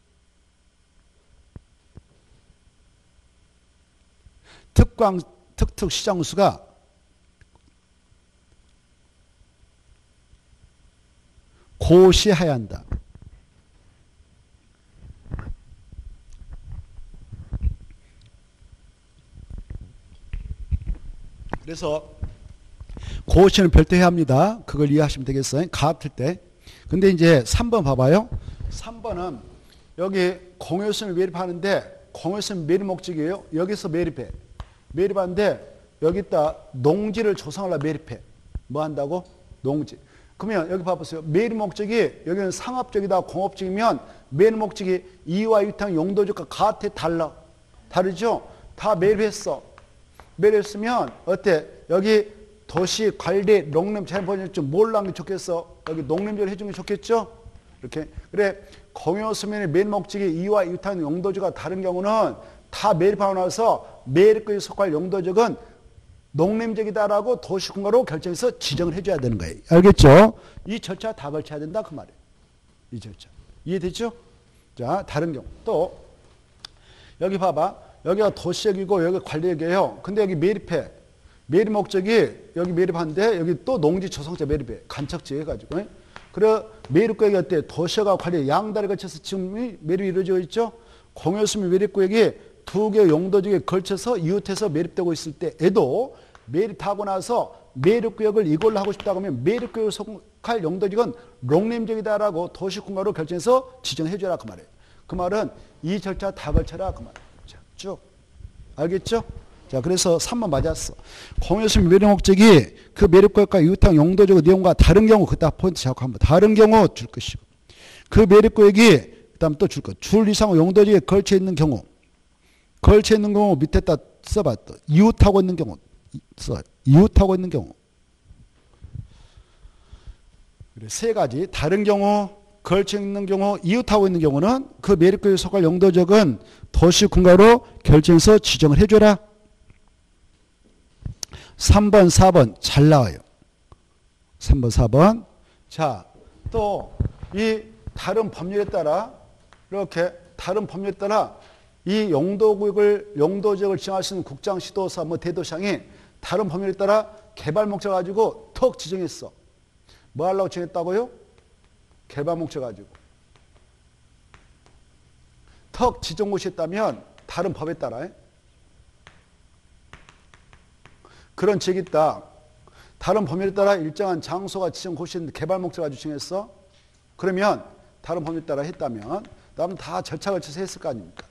특광 특특 시장수가 고시해야 한다. 그래서 고시는 별도 해야 합니다. 그걸 이해하시면 되겠어요. 같을 때. 근데 이제 삼 번 봐봐요. 삼 번은 여기 공유섬을 매립하는데 공유섬 매립 목적이에요. 여기서 매립해. 매립하는데 여기다 농지를 조성하려고 매립해. 뭐 한다고? 농지. 그러면 여기 봐보세요. 매립 목적이 여기는 상업적이다 공업적이면 매립 목적이 이와 이웃한 용도적과 같아 달라. 다르죠? 다 매립했어. 매립했으면 어때? 여기 도시 관리 농림 재벌 좀 뭘 하는 게 좋겠어? 여기 농림지를 해주는 게 좋겠죠? 이렇게. 그래 공유섬의 매립 목적이 이와 이웃한 용도지가 다른 경우는 다 매립하고 나서 매립구에 속할 용도적은 농림적이다라고 도시공가로 결정해서 지정을 해줘야 되는 거예요. 알겠죠? 이 절차 다 걸쳐야 된다 그 말이에요. 이 절차. 이해됐죠? 자, 다른 경우. 또 여기 봐봐. 여기가 도시역이고 여기 관리역이에요. 근데 여기 매립해. 매립 목적이 여기 매립하는데 여기 또 농지 조성자 매립해. 간척지 해가지고. 그래 매립구역이 어때? 도시역과 관리 양다리 걸쳐서 지금 매립이 이루어지고 있죠? 공유섬 매립구역이 두 개 용도지에 걸쳐서 이웃해서 매립되고 있을 때에도 매립하고 나서 매립구역을 이걸로 하고 싶다고 하면 매립구역을 속할 용도지건 농림적이다라고 도시공가로 결정해서 지정해줘라 그 말이에요. 그 말은 이 절차 다 걸쳐라 그 말이에요. 자, 쭉. 알겠죠? 자, 그래서 삼 번 맞았어. 공유섬 매립 목적이 그 매립구역과 이웃한 용도적 내용과 다른 경우 그때 포인트 잡고 한번 다른 경우 줄 것이고 그 매립구역이 그 다음 또 줄 것. 줄 이상 용도지에 걸쳐 있는 경우 걸쳐 있는 경우 밑에다 써봐. 또 이웃하고 있는 경우 써. 이웃하고 있는 경우 그래, 세 가지. 다른 경우, 걸쳐 있는 경우, 이웃하고 있는 경우는 그 매립구역에 속할 용도적은 도시 군가로 결정해서 지정을 해줘라. 삼 번, 사 번 잘 나와요. 삼 번, 사 번. 자, 또 이 다른 법률에 따라 이렇게 다른 법률에 따라 이 용도구역을 용도지역을 지정할 수 있는 국장, 시도사, 뭐 대도시장이 다른 법률에 따라 개발 목적 가지고 턱 지정했어. 뭐 하려고 지정했다고요? 개발 목적 가지고. 턱 지정 곳이 있다면 다른 법에 따라 그런 지역이 있다. 다른 법률에 따라 일정한 장소가 지정 곳이 있는데 개발 목적 가지고 지정했어. 그러면 다른 법률에 따라 했다면 나는 다 절차 걸쳐서 했을 거 아닙니까?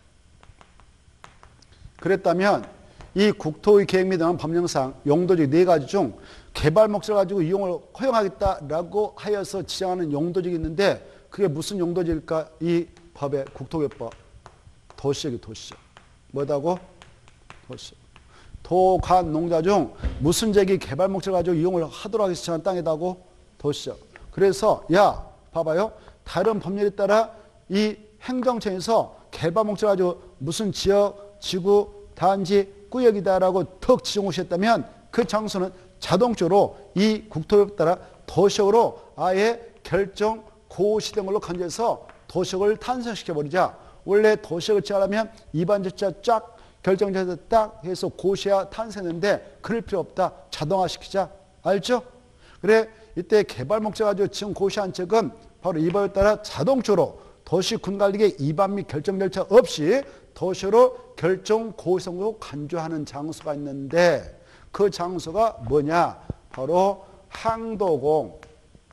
그랬다면 이 국토의 계획 및 법령상 용도적 네 가지 중 개발 목적을 가지고 이용을 허용하겠다라고 하여서 지정하는 용도적이 있는데 그게 무슨 용도적일까? 이 법의 국토개혁법 도시적이 도시적. 뭐다고? 도시적. 도간 농자 중 무슨 지역이 개발 목적을 가지고 이용을 하도록 하기 지정한 땅이다고? 도시적. 그래서 야 봐봐요. 다른 법률에 따라 이 행정청에서 개발 목적을 가지고 무슨 지역, 지구, 단지, 구역이다라고 턱 지정하셨다면 그 장소는 자동적으로 이 국토법에 따라 도시역으로 아예 결정 고시된 걸로 간주해서 도시역을 탄생시켜버리자. 원래 도시역을 지하려면 이반 절차 쫙 결정돼서 딱 해서 고시야 탄생했는데 그럴 필요 없다. 자동화시키자. 알죠? 그래 이때 개발 목적 가지고 지금 고시한 책은 바로 이 법에 따라 자동적으로 도시 군관리계 이반 및 결정 절차 없이 도시로 결정 고시성으로 간주하는 장소가 있는데 그 장소가 뭐냐? 바로 항도공,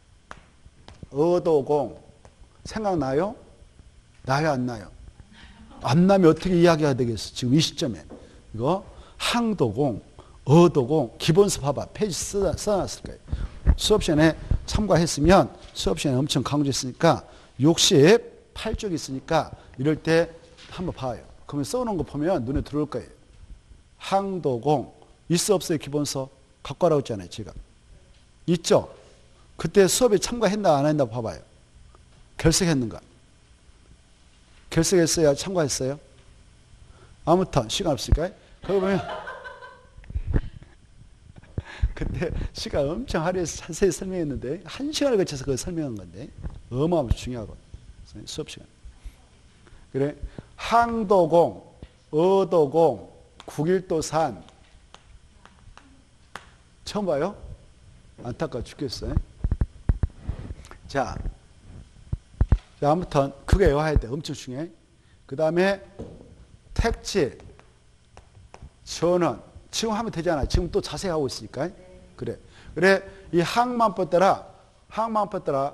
어도공. 생각나요? 나요, 안 나요? 안 나면 어떻게 이야기해야 되겠어? 지금 이 시점에. 이거 항도공, 어도공, 기본서 봐봐. 페이지 써, 써놨을 거예요. 수업 시간에 참가했으면 수업 시간에 엄청 강조했으니까 육십팔 쪽이 있으니까 이럴 때 한번 봐요. 그러면 써놓은 거 보면 눈에 들어올 거예요. 항도공. 있어 없어요? 기본서. 갖고 와라고 했잖아요. 제가. 있죠? 그때 수업에 참가했나 안 했나 봐봐요. 결석했는가? 결석했어요? 참가했어요? 아무튼 시간 없을까요? 거기 보면 그때 시간 엄청 하루에서 자세히 설명했는데 한 시간을 거쳐서 그걸 설명한 건데 어마어마하게 중요하거든요. 수업 시간. 그래 항도공, 어도공, 국일도산 처음 봐요? 안타까워 죽겠어요. 자, 자 아무튼 그게 외워야 돼. 엄청 중요해. 그 다음에 택지, 전원 지금 하면 되잖아. 지금 또 자세히 하고 있으니까. 그래. 그래 이 항만법 따라 항만법 따라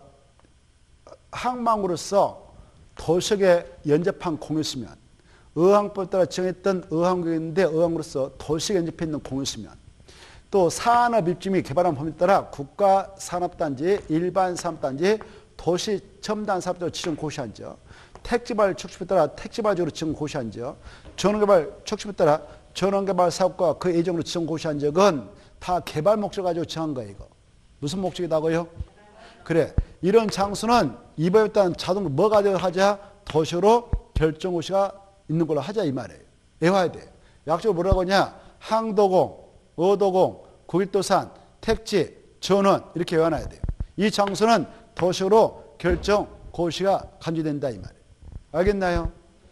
항망으로서 도시에 연접한 공유수면 의항법 따라 정했던 의항구역이 있는데 의항으로서 도시에 연접해 있는 공유수면 또 산업 입지 및 개발한 범위에 따라 국가산업단지, 일반산업단지, 도시 첨단 사업적으로 지정 고시한 적 택지발 척추에 따라 택지발적으로 지정 고시한 적 전원개발 척추에 따라 전원개발 사업과 그 예정으로 지정 고시한 적은 다 개발 목적 가지고 정한 거예요. 이거. 무슨 목적이다고요? 그래. 이런 장소는 이 법에 따른 자동으로 뭐가 되어 하자? 도시로 결정고시가 있는 걸로 하자 이 말이에요. 외워야 돼. 약적으로 뭐라고 하냐? 항도공, 어도공, 국일도산, 택지, 전원 이렇게 외워놔야 돼요. 이 장소는 도시로 결정고시가 간주된다 이 말이에요. 알겠나요?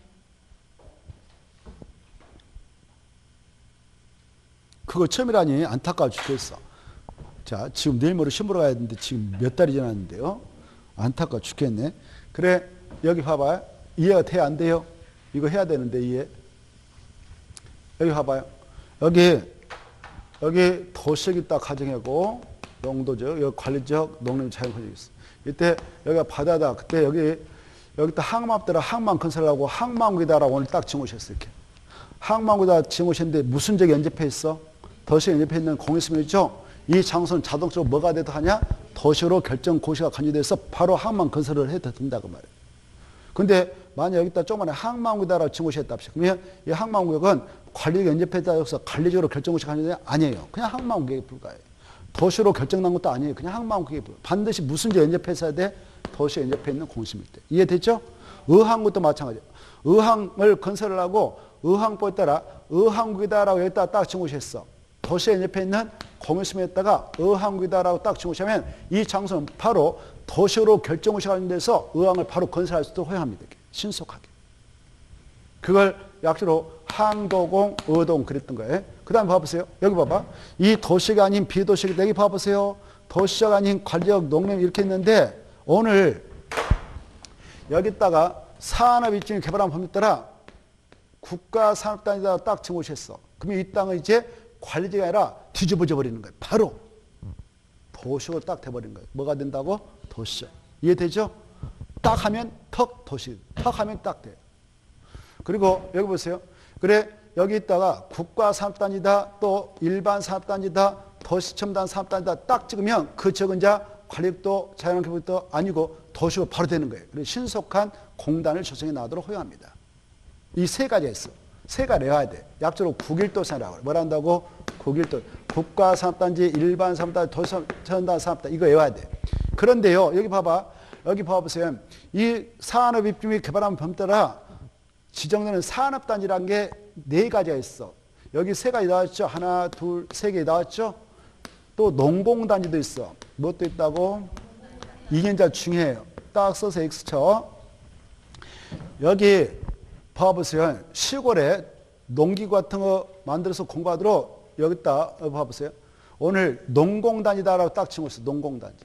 그거 처음이라니 안타까워 죽겠어. 자, 지금 내일 모레 시험 보러 가야 되는데 지금 몇 달이 지났는데요. 안타까워 죽겠네. 그래, 여기 봐봐요. 이해가 돼, 안 돼요? 이거 해야 되는데, 이해. 여기 봐봐요. 여기, 여기 도시역이 딱 가정하고, 용도적, 여기 관리적, 농림 자연環境있어. 이때 여기가 바다다. 그때 여기, 여기 딱 항만업대라 항만 건설하고 항만국이다라고 오늘 딱 정오셨어요. 이렇게. 항만국이다 정오셨는데 무슨 적이 연접해 있어? 도시에 연접해 있는 공유수면 있죠? 이 장소는 자동적으로 뭐가 돼도 하냐? 도시로 결정 고시가 간주돼서 바로 항만 건설을 해도 된다고 말이에요. 근데 만약 여기다 조그마한 항만구역이다라고 정고시했다 합시다. 그러면 이 항만구역은 관리가 연접했다 해서 관리적으로 결정 고시가 간주되냐? 아니에요. 그냥 항만구역에 불과해요. 도시로 결정난 것도 아니에요. 그냥 항만 그게 반드시 무슨 제 연접했어야 돼? 도시에 연접해 있는 공심일 때. 이해됐죠? 의항구도 마찬가지예요. 의항을 건설을 하고 의항법에 따라 의항구이다라고 여기다 딱 증오시했어. 도시에 연접해 있는 공심에다가 의항구이다라고 딱 증오시하면 이 장소는 바로 도시로 결정시하는 데서 의항을 바로 건설할 수도 허용합니다. 신속하게. 그걸 약주로 항도공, 의도공 그랬던 거예요. 그 다음에 봐보세요. 여기 봐봐. 이 도시가 아닌 비도시가 여기 봐보세요. 도시가 아닌 관리적 농림 이렇게 있는데 오늘 여기다가 산업입지를 개발한 법에 따라 국가산업단지다 딱 증오시했어. 그러면 이 땅은 이제 관리지가 아니라 뒤집어져 버리는 거예요. 바로 도시로 딱 돼버리는 거예요. 뭐가 된다고? 도시죠. 이해되죠? 딱 하면 턱 도시. 턱 하면 딱 돼요. 그리고 여기 보세요. 그래 여기 있다가 국가산업단지다 또 일반산업단지다 도시첨단 산업단지다 딱 찍으면 그 적은 자 관리도 자연환경부도 아니고 도시로 바로 되는 거예요. 그래서 신속한 공단을 조성해 나가도록 허용합니다. 이 세 가지가 있어. 세 가지 외워야 돼. 약적으로 국일도산이라고 그래. 뭐라 한다고? 국일도. 국가산업단지, 일반산업단지, 도시첨단 산업단지 이거 외워야 돼. 그런데요. 여기 봐봐. 여기 봐보세요. 이 산업입지 개발하는 범 따라 지정되는 산업단지라는 게 네 가지가 있어. 여기 세 가지 나왔죠. 하나, 둘, 세 개 나왔죠. 또 농공단지도 있어. 무엇도 있다고? 이게 이제 중요해요. 딱 써서 X 쳐. 여기 봐보세요. 시골에 농기구 같은 거 만들어서 공부하도록 여기다 봐보세요. 오늘 농공단지다라고 딱 칭호했어. 농공단지.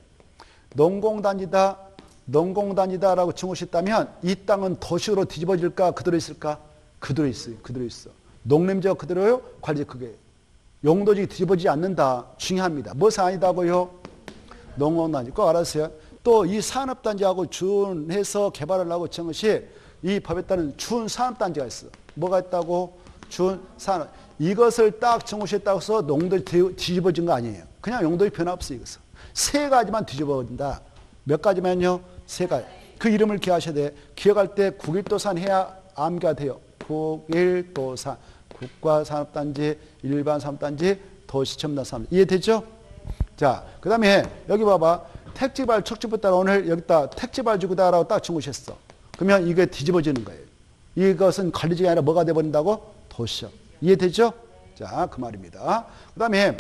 농공단지다, 농공단지다라고 칭호했다면 이 땅은 도시로 뒤집어질까? 그대로 있을까? 그대로 있어요. 그대로 있어. 농림지가 그대로요? 관리 그게. 용도지 뒤집어지지 않는다. 중요합니다. 무엇이 아니다고요? 농공단지. 꼭 알았어요. 또 이 산업단지하고 준해서 개발을 하고 정 것이 이 법에 따른 준산업단지가 있어. 뭐가 있다고? 준산업. 이것을 딱 정하셨다고 해서 농도이 뒤집어진 거 아니에요. 그냥 용도의 변화 없어요. 이것은. 세 가지만 뒤집어진다. 몇 가지만요? 세 가지. 그 이름을 기억하셔야 돼. 기억할 때 국일도산 해야 암기가 돼요. 국일도산. 국가산업단지, 일반산업단지, 도시첨단산업. 이해됐죠? 자, 그 다음에 여기 봐봐. 택지발 척지부 따라 오늘 여기다 택지발 주구다라고 딱 정하셨어. 그러면 이게 뒤집어지는 거예요. 이것은 관리지가 아니라 뭐가 돼버린다고? 도시죠. 이해되죠? 자, 그 말입니다. 그 다음에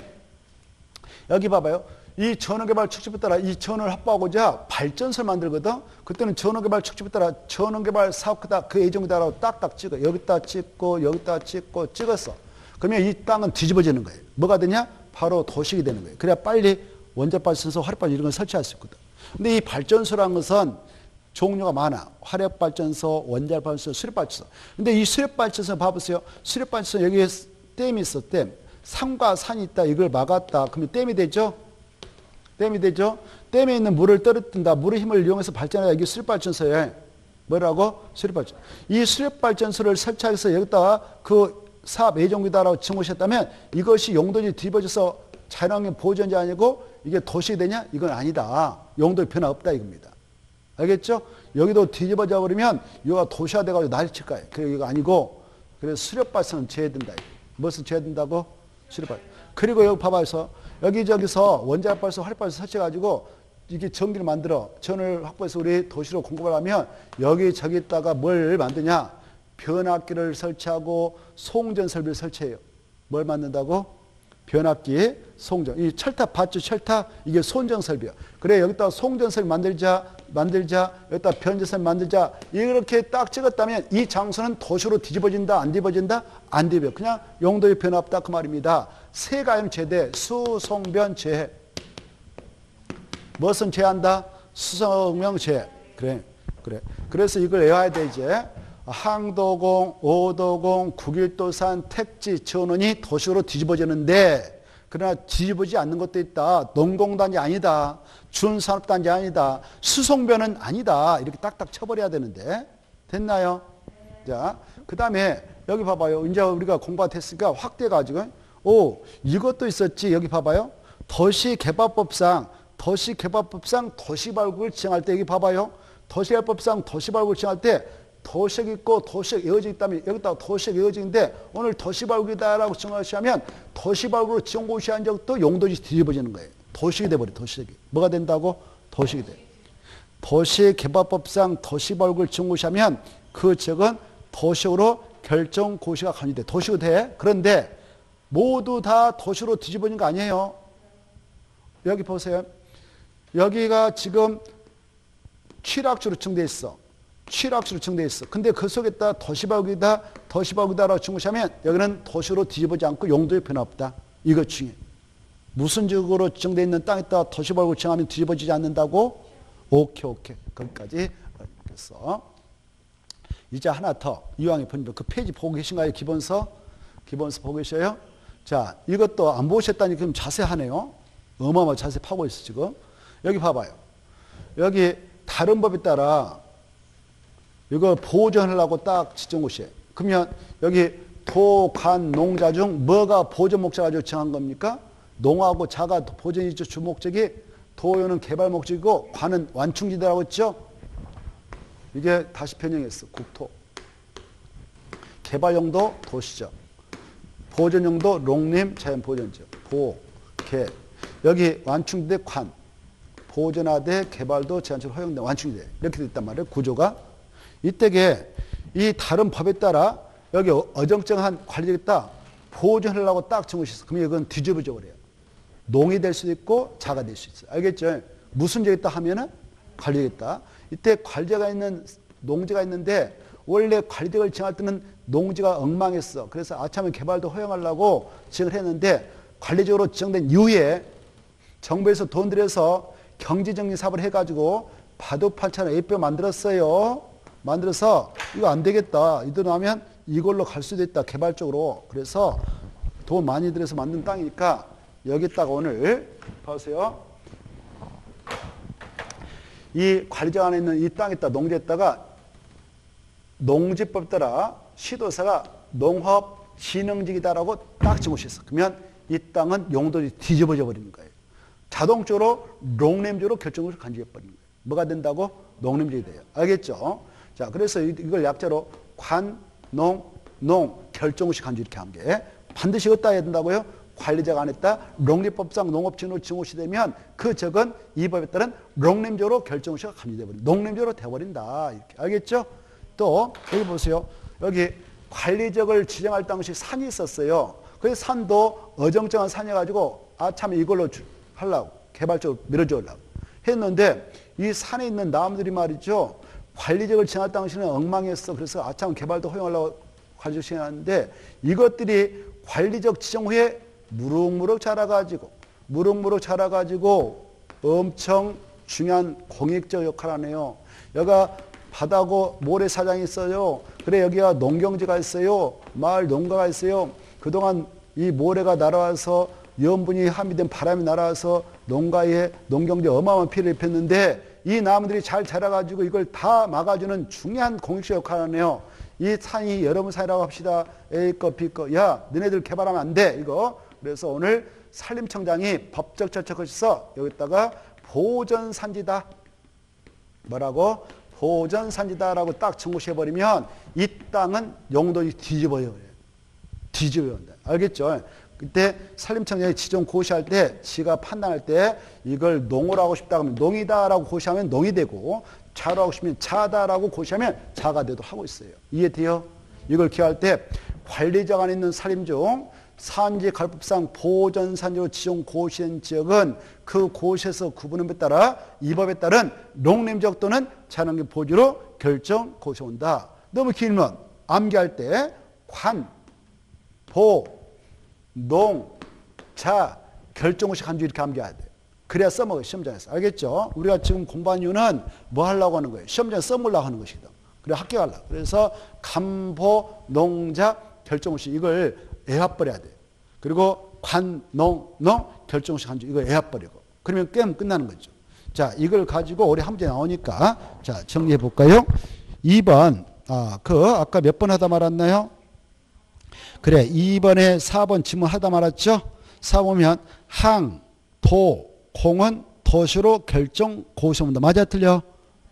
여기 봐봐요. 이 전원개발 척지부 따라 이 전원을 확보하고자 발전소를 만들거든. 그때는 전원개발 척지부 따라 전원개발 사업크다 그 예정이다라고 딱딱 찍어. 여기다 찍고 여기다 찍고 찍었어. 그러면 이 땅은 뒤집어지는 거예요. 뭐가 되냐? 바로 도식이 되는 거예요. 그래야 빨리 원자발전소, 화력발전소 이런 걸 설치할 수 있거든. 근데 이 발전소라는 것은 종류가 많아. 화력발전소, 원자발전소, 수력발전소. 근데 이 수력발전소 봐보세요. 수력발전소 여기에 댐이 있어. 댐. 산과 산이 있다. 이걸 막았다. 그러면 댐이 되죠? 댐이 되죠? 댐에 있는 물을 떨어뜨린다. 물의 힘을 이용해서 발전하다. 이게 수력발전소예요. 뭐라고? 수력발전소. 이 수력발전소를 설치해서 여기다가 그 사업 예정비다라고 증오하셨다면 이것이 용도지 뒤집어져서 자연환경 보존이 아니고 이게 도시 되냐? 이건 아니다. 용도의 변화 없다 이겁니다. 알겠죠? 여기도 뒤집어져 버리면 이거가 도시화 돼가지고 난리 칠 거예요. 그게 이거 아니고 그래서 수력발전은 제외된다. 무엇을 제외된다고? 수력발전. 그리고 여기 봐봐서 여기저기서 원자발전소, 화력발전소 설치해가지고 이게 전기를 만들어 전을 확보해서 우리 도시로 공급을 하면 여기저기다가 뭘 만드냐? 변압기를 설치하고 송전 설비를 설치해요. 뭘 만든다고? 변압기, 송전. 이 철탑 봤죠? 철탑? 이게 손전 설비야. 그래, 여기다 송전 설비 만들자, 만들자, 여기다 변전 설비 만들자. 이렇게 딱 찍었다면 이 장소는 도시로 뒤집어진다, 안 뒤집어진다? 안 뒤집어. 그냥 용도의 변화 없다. 그 말입니다. 세 가지는 제대, 수, 송, 변, 제해. 무엇은 제한다? 수성명 제해. 그래, 그래. 그래서 이걸 외워야 돼, 이제. 항도공, 오도공, 국일도산, 택지, 전원이 도시로 뒤집어지는데 그러나 뒤집어지지 않는 것도 있다. 농공단지 아니다. 준산업단지 아니다. 수송변은 아니다. 이렇게 딱딱 쳐버려야 되는데 됐나요? 자, 그 다음에 여기 봐봐요. 이제 우리가 공부가 됐으니까 확대해가지고 오, 이것도 있었지. 여기 봐봐요. 도시개발법상 도시개발법상 도시발굴을 지정할 때 여기 봐봐요. 도시개발법상 도시발굴을 지정할 때 도시역 있고 도시역 에어지 있다면 여기다가 도시역 에어지인데 오늘 도시발굴이다라고 정하시면 도시발굴로 지정고시한 적도 용도지 뒤집어지는 거예요. 도시역이 돼버려. 도시역이. 뭐가 된다고? 도시역이 돼. 도시개발법상 도시발굴 지정고시하면 그 지역은 도시역으로 결정고시가 간주돼. 도시로 돼. 그런데 모두 다 도시로 뒤집어진 거 아니에요. 여기 보세요. 여기가 지금 칠학수로 정돼 있어. 칠학수로 정돼 있어. 근데 그 속에다 도시발굴이다, 도시발굴이다라고 지정하면 여기는 도시로 뒤집어지지 않고 용도의 변화 없다. 이거 중요해. 무슨 지역으로 지정돼 있는 땅에다 도시발굴 지정하면 뒤집어지지 않는다고? 오케이, 오케이. 거기까지 알겠어. 이제 하나 더. 이왕에 보니까 그 페이지 보고 계신가요? 기본서? 기본서 보고 계셔요? 자, 이것도 안 보셨다니 그럼 자세하네요. 어마어마 자세히 파고 있어, 지금. 여기 봐봐요. 여기 다른 법에 따라 이거 보존하려고 딱 지정고시에. 그러면 여기 도, 관, 농자 중 뭐가 보존 목적 가지고 정한 겁니까? 농하고 자가 보존이죠. 주 목적이. 도요는 개발 목적이고 관은 완충지대라고 했죠. 이게 다시 변형했어. 국토. 개발용도 도시적. 보존용도 농림 자연보존지역. 보, 개. 여기 완충지대 관. 보존하되 개발도 제한적으로 허용된 완충지대. 이렇게 돼 있단 말이에요. 구조가. 이때게 이 다른 법에 따라 여기 어정쩡한 관리적이 딱 보존하려고 딱 정하셨어. 그러면 이건 뒤집어져 버려요. 농이 될 수도 있고 자가 될 수 있어요. 알겠죠? 무슨 적이 있다 하면은 관리적이 있다. 이때 관리자가 있는 농지가 있는데 원래 관리적을 정할 때는 농지가 엉망했어. 그래서 아참에 개발도 허용하려고 지정을 했는데 관리적으로 지정된 이후에 정부에서 돈 들여서 경제정리 사업을 해가지고 바둑판처럼 에이피오 만들었어요. 만들어서 이거 안 되겠다. 이대로 하면 이걸로 갈 수도 있다. 개발적으로. 그래서 돈 많이 들여서 만든 땅이니까 여기다가 오늘 보세요. 이 관리장 안에 있는 이 땅에다 농지에다가 농지법 따라 시도사가 농업진흥지이다라고 딱 적으셨어. 그러면 이 땅은 용도를 뒤집어져 버리는 거예요. 자동적으로 농림지로 결정을 간주해 버리는 거예요. 뭐가 된다고? 농림지가 돼요. 알겠죠? 자, 그래서 이걸 약자로 관, 농, 농, 결정시 간주 이렇게 한 게 반드시 어디다 해야 된다고요? 관리자가 안 했다. 농림법상 농업진흥으로 증오시 되면 그 적은 이 법에 따른 농림지로 결정시가 간주돼 버린다. 농림지로 돼버린다. 이렇게 알겠죠? 또 여기 보세요. 여기 관리적을 지정할 당시 산이 있었어요. 그래서 산도 어정쩡한 산이어가지고 아 참 이걸로 주, 하려고 개발적으로 밀어주려고 했는데 이 산에 있는 나무들이 말이죠. 관리적을 지정할 당시는 엉망했어. 그래서 아참 개발도 허용하려고 관리적 지정하는데 이것들이 관리적 지정 후에 무럭무럭 자라가지고 무럭무럭 자라가지고 엄청 중요한 공익적 역할을 하네요. 여기가 바다고 모래사장이 있어요. 그래 여기가 농경지가 있어요. 마을 농가가 있어요. 그동안 이 모래가 날아와서 염분이 함유된 바람이 날아와서 농가에 농경지에 어마어마한 피해를 입혔는데 이 나무들이 잘 자라가지고 이걸 다 막아주는 중요한 공익적 역할을 하네요. 이 산이 여러분 산이라고 합시다. A 거, B 거. 야, 너네들 개발하면 안 돼. 이거. 그래서 오늘 산림청장이 법적 절차를 거쳐서 여기다가 보전산지다. 뭐라고? 보전산지다라고 딱 청구시해버리면 이 땅은 용도를 뒤집어요. 뒤집어요. 알겠죠? 그때 산림청장이 지정 고시할 때 지가 판단할 때 이걸 농으로 하고 싶다 하면 농이다라고 고시하면 농이 되고 자로 하고 싶으면 자다라고 고시하면 자가 되도 하고 있어요. 이해돼요? 이걸 기할 때 관리자가 안에 있는 산림 중 산지 관리법상 보전산지로 지정 고시된 지역은 그 고시에서 구분함에 따라 이 법에 따른 농림지역 또는 자연환경 보지로 결정 고시온다. 너무 길면 암기할 때 관, 보, 농, 자, 결정고시 간주 이렇게 암기해야 돼. 그래야 써먹어요. 시험장에서. 알겠죠? 우리가 지금 공부한 이유는 뭐 하려고 하는 거예요? 시험장에 써먹으려고 하는 것이거든. 그래 합격하려고. 그래서 간보, 농자, 결정고시 이걸 애합버려야 돼. 그리고 관, 농, 농, 결정고시 간주 이거 애합버리고. 그러면 게임 끝나는 거죠. 자, 이걸 가지고 올해 한 문제 나오니까 자 정리해 볼까요? 이 번, 아, 그 아까 몇 번 하다 말았나요? 그래, 이 번에 사 번 지문 하다 말았죠? 사 보면 항, 도, 공은 도시로 결정 고시합니다. 맞아 틀려?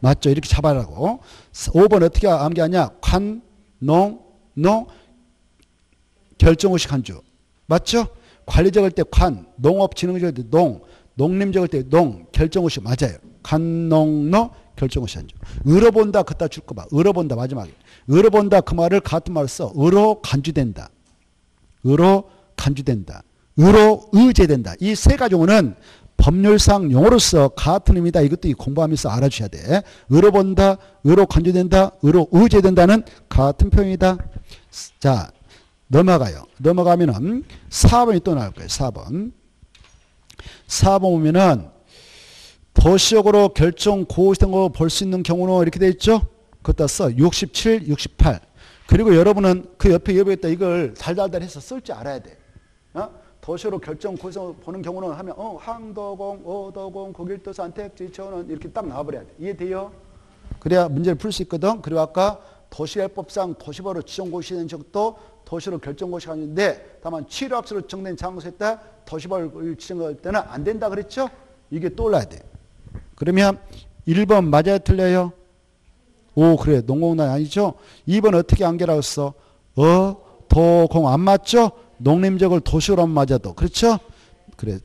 맞죠? 이렇게 잡아라고. 오 번 어떻게 암기하냐? 관, 농, 농, 결정호식 한 주. 맞죠? 관리 적을 때 관, 농업 진흥 적을 때 농, 농림 적을 때 농, 결정호식 맞아요. 관, 농, 농, 결정호식 한 주. 을어본다 그따 줄 거 봐. 을어본다 마지막에. 을어본다 그 말을 같은 말을 써. 을어 간주된다. 을어 간주된다. 을어 의제된다. 이 세 가지 용어는 법률상 용어로서 같은 의미다. 이것도 공부하면서 알아주셔야 돼. 을어본다, 을어 간주된다, 을어 의제된다는 같은 표현이다. 자, 넘어가요. 넘어가면은 사 번이 또 나올 거예요. 사 번. 사 번 보면은 도시적으로 결정 고시된 거 볼 수 있는 경우는 이렇게 돼 있죠. 그것다 써. 육십칠, 육십팔. 그리고 여러분은 그 옆에 여기에다 이걸 달달달 해서 쓸 줄 알아야 돼. 어? 도시로 결정 고시된 보는 경우는 하면 어, 항도공, 어도공, 고길도산, 택지, 천원 이렇게 딱 나와버려야 돼. 이해돼요? 그래야 문제를 풀 수 있거든. 그리고 아까 도시개법상 도시법으로 지정고시된 적도 도시로 결정고시가 아닌데 다만 취락수로 지정된 장소에 따라 도시법을 지정할 때는 안 된다 그랬죠? 이게 떠올라야 돼. 그러면 일 번 맞아요? 틀려요? 오 그래 농공단 아니죠? 이 번 어떻게 안개라고 써? 어, 도, 공 안 맞죠? 농림적을 도시로 안 맞아도 그렇죠? 그래.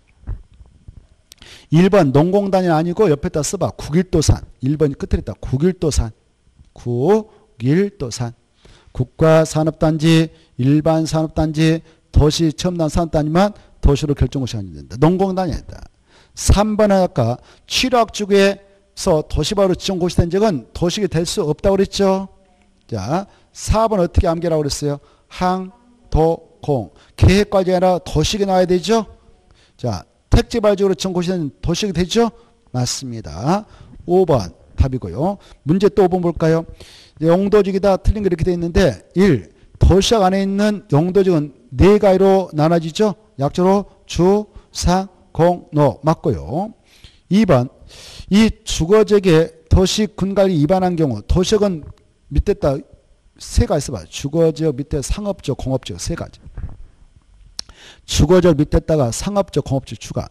일 번 농공단이 아니고 옆에다 써봐. 국일도산. 일 번 끝에 있다. 국일도산. 국일도산. 국가산업단지, 일반산업단지, 도시첨단 산업단지만 도시로 결정고시가 된다. 농공단이 아니다. 삼 번은 아까 취락주구에서 도시바로 지정고시된 적은 도시가 될 수 없다고 그랬죠. 자, 사 번 어떻게 암기라고 그랬어요? 항, 도, 공. 계획과정이 아니라 도시가 나와야 되죠. 자, 택지발적으로 지정고시된 도시가 되죠. 맞습니다. 오 번 답이고요. 문제 또 오 번 볼까요? 용도직이다 틀린 거 이렇게 되어 있는데 일. 도시락 안에 있는 용도직은 네 가지로 나눠지죠. 약자로 주, 상, 공, 노 맞고요. 이 번 이 주거지역에 도시 군관리 위반한 경우 도시역은 밑에다 세 가지 써봐요. 주거지역 밑에 상업지역, 공업지역 세 가지. 주거지역 밑에다가 상업지역, 공업지역 추가.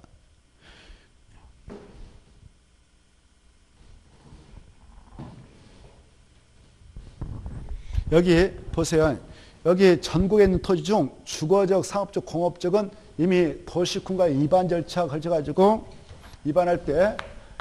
여기 보세요. 여기 전국에 있는 토지 중 주거적, 상업적, 공업적은 이미 도시군과의 위반 절차가 걸쳐가지고 위반할 때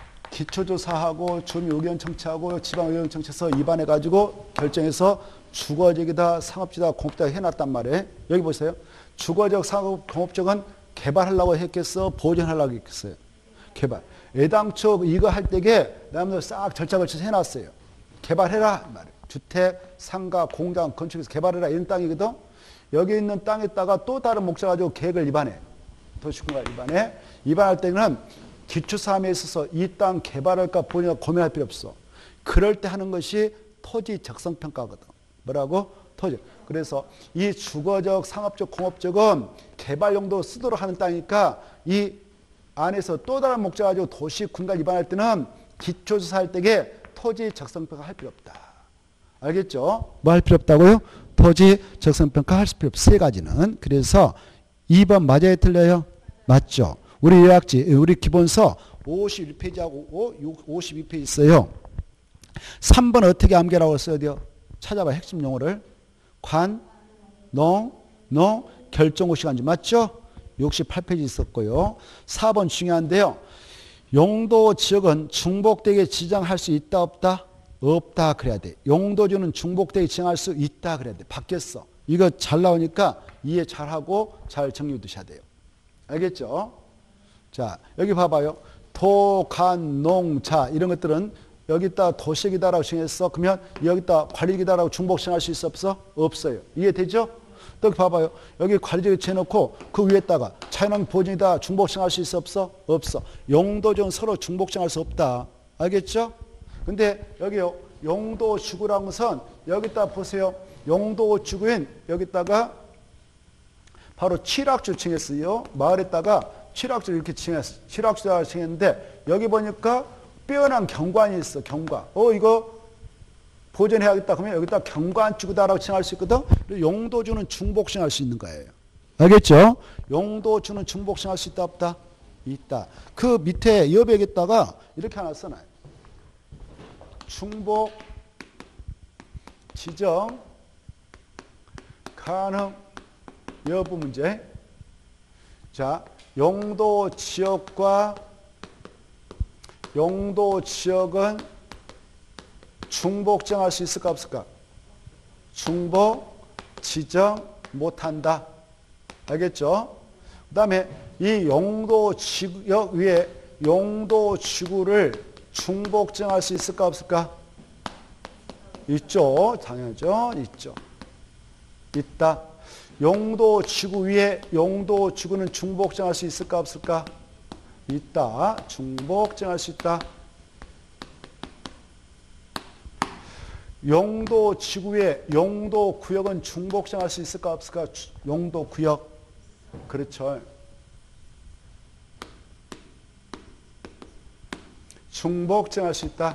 기초조사하고 주민 의견 청취하고 지방 의견 청취해서 위반해가지고 결정해서 주거적이다, 상업지다, 공업지다 해놨단 말이에요. 여기 보세요. 주거적, 상업, 공업적은 개발하려고 했겠어? 보존하려고 했겠어요? 개발. 애당초 이거 할 때게 남들 싹 절차 걸쳐서 해놨어요. 개발해라 말이에요. 주택, 상가, 공장, 건축에서 개발해라 이런 땅이거든. 여기 있는 땅에다가 또 다른 목적 가지고 계획을 위반해. 도시군과 위반해. 위반할 때는 기초사항에 있어서 이 땅 개발할까 보니까 고민할 필요 없어. 그럴 때 하는 것이 토지 적성평가거든. 뭐라고? 토지. 그래서 이 주거적, 상업적, 공업적은 개발 용도로 쓰도록 하는 땅이니까 이 안에서 또 다른 목적 가지고 도시군과 위반할 때는 기초조사할 때에 토지 적성평가 할 필요 없다. 알겠죠? 뭐 할 필요 없다고요? 토지 적성평가 할 필요 없. 세 가지는. 그래서 이 번 맞아요? 틀려요? 맞죠? 우리 요약지, 우리 기본서 오십일 페이지하고 오십이 페이지 있어요. 삼 번 어떻게 암기라고 써야 돼요? 찾아봐, 핵심 용어를. 관, 농, 농, 결정후 시간제. 맞죠? 육십팔 페이지 있었고요. 사 번 중요한데요. 용도 지역은 중복되게 지정할 수 있다, 없다? 없다 그래야 돼. 용도주는 중복되게 지정할 수 있다 그래야 돼. 바뀌었어. 이거 잘 나오니까 이해 잘하고 잘 정리해 두셔야 돼요. 알겠죠? 자, 여기 봐봐요. 도, 간, 농, 자 이런 것들은 여기다 도시기다라고 정했어. 그러면 여기다 관리기다라고 중복 정할 수 있어, 없어? 없어요. 이해되죠? 또 봐봐요. 여기 관리지역 쳐놓고 그 위에다가 자연환경 보존이다 중복 정할 수 있어, 없어? 없어. 용도주는 서로 중복 정할 수 없다. 알겠죠? 근데 여기요. 용도지구라는 것은 여기다 보세요. 용도지구인 여기다가 바로 칠학주 칭했어요. 마을에다가 칠학주 이렇게 칭했어. 칠학주라고 칭했는데 여기 보니까 빼어난 경관이 있어. 경관. 어 이거 보존해야겠다. 그러면 여기다 경관지구다라고 칭할 수 있거든. 용도주는 중복칭할 수 있는 거예요. 알겠죠? 용도주는 중복칭할 수 있다, 없다? 있다. 그 밑에 여백에다가 이렇게 하나 써놔요. 충복 지정 가능 여부 문제. 자, 용도 지역과 용도 지역은 중복 정할 수 있을까 없을까? 중복 지정 못한다. 알겠죠? 그 다음에 이 용도 지역 위에 용도 지구를 중복 정할 수 있을까 없을까? 있죠. 당연하죠. 있죠. 있다. 용도 지구 위에 용도 지구는 중복 정할 수 있을까 없을까? 있다. 중복 정할 수 있다. 용도 지구 위에 용도 구역은 중복 정할 수 있을까 없을까? 용도 구역. 그렇죠. 중복 정할 수 있다.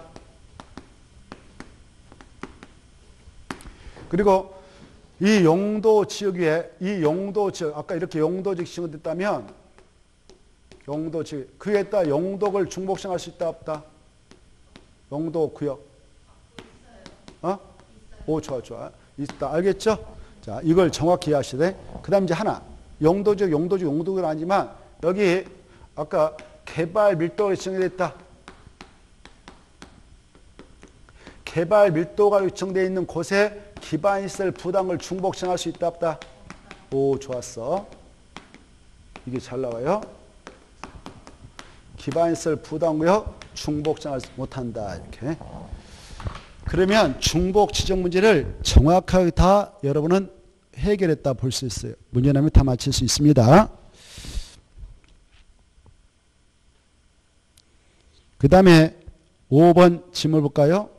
그리고 이 용도 지역 위에 이 용도 지역 아까 이렇게 용도 지역 지정됐다면 용도 지역 그 위에다 용도를 중복 정할 수 있다 없다? 용도 구역. 어? 오 좋아 좋아. 있다. 알겠죠? 자, 이걸 정확히 이해하셔야 돼. 그다음 이제 하나. 용도 지역 용도 지역 용도 구역은 아니지만 여기 아까 개발 밀도가 지정됐다. 개발 밀도가 요청되어 있는 곳에 기반시설 부담을 중복 정할 수 있다 없다? 오 좋았어. 이게 잘 나와요. 기반시설 부담구역 중복 정할 못한다. 이렇게. 그러면 중복 지정 문제를 정확하게 다 여러분은 해결했다 볼 수 있어요. 문제 나면 다 맞힐 수 있습니다. 그 다음에 오 번 질문 볼까요?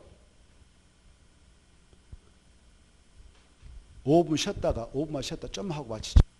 오 분 쉬었다가 오 분만 쉬었다 좀 하고 마치죠.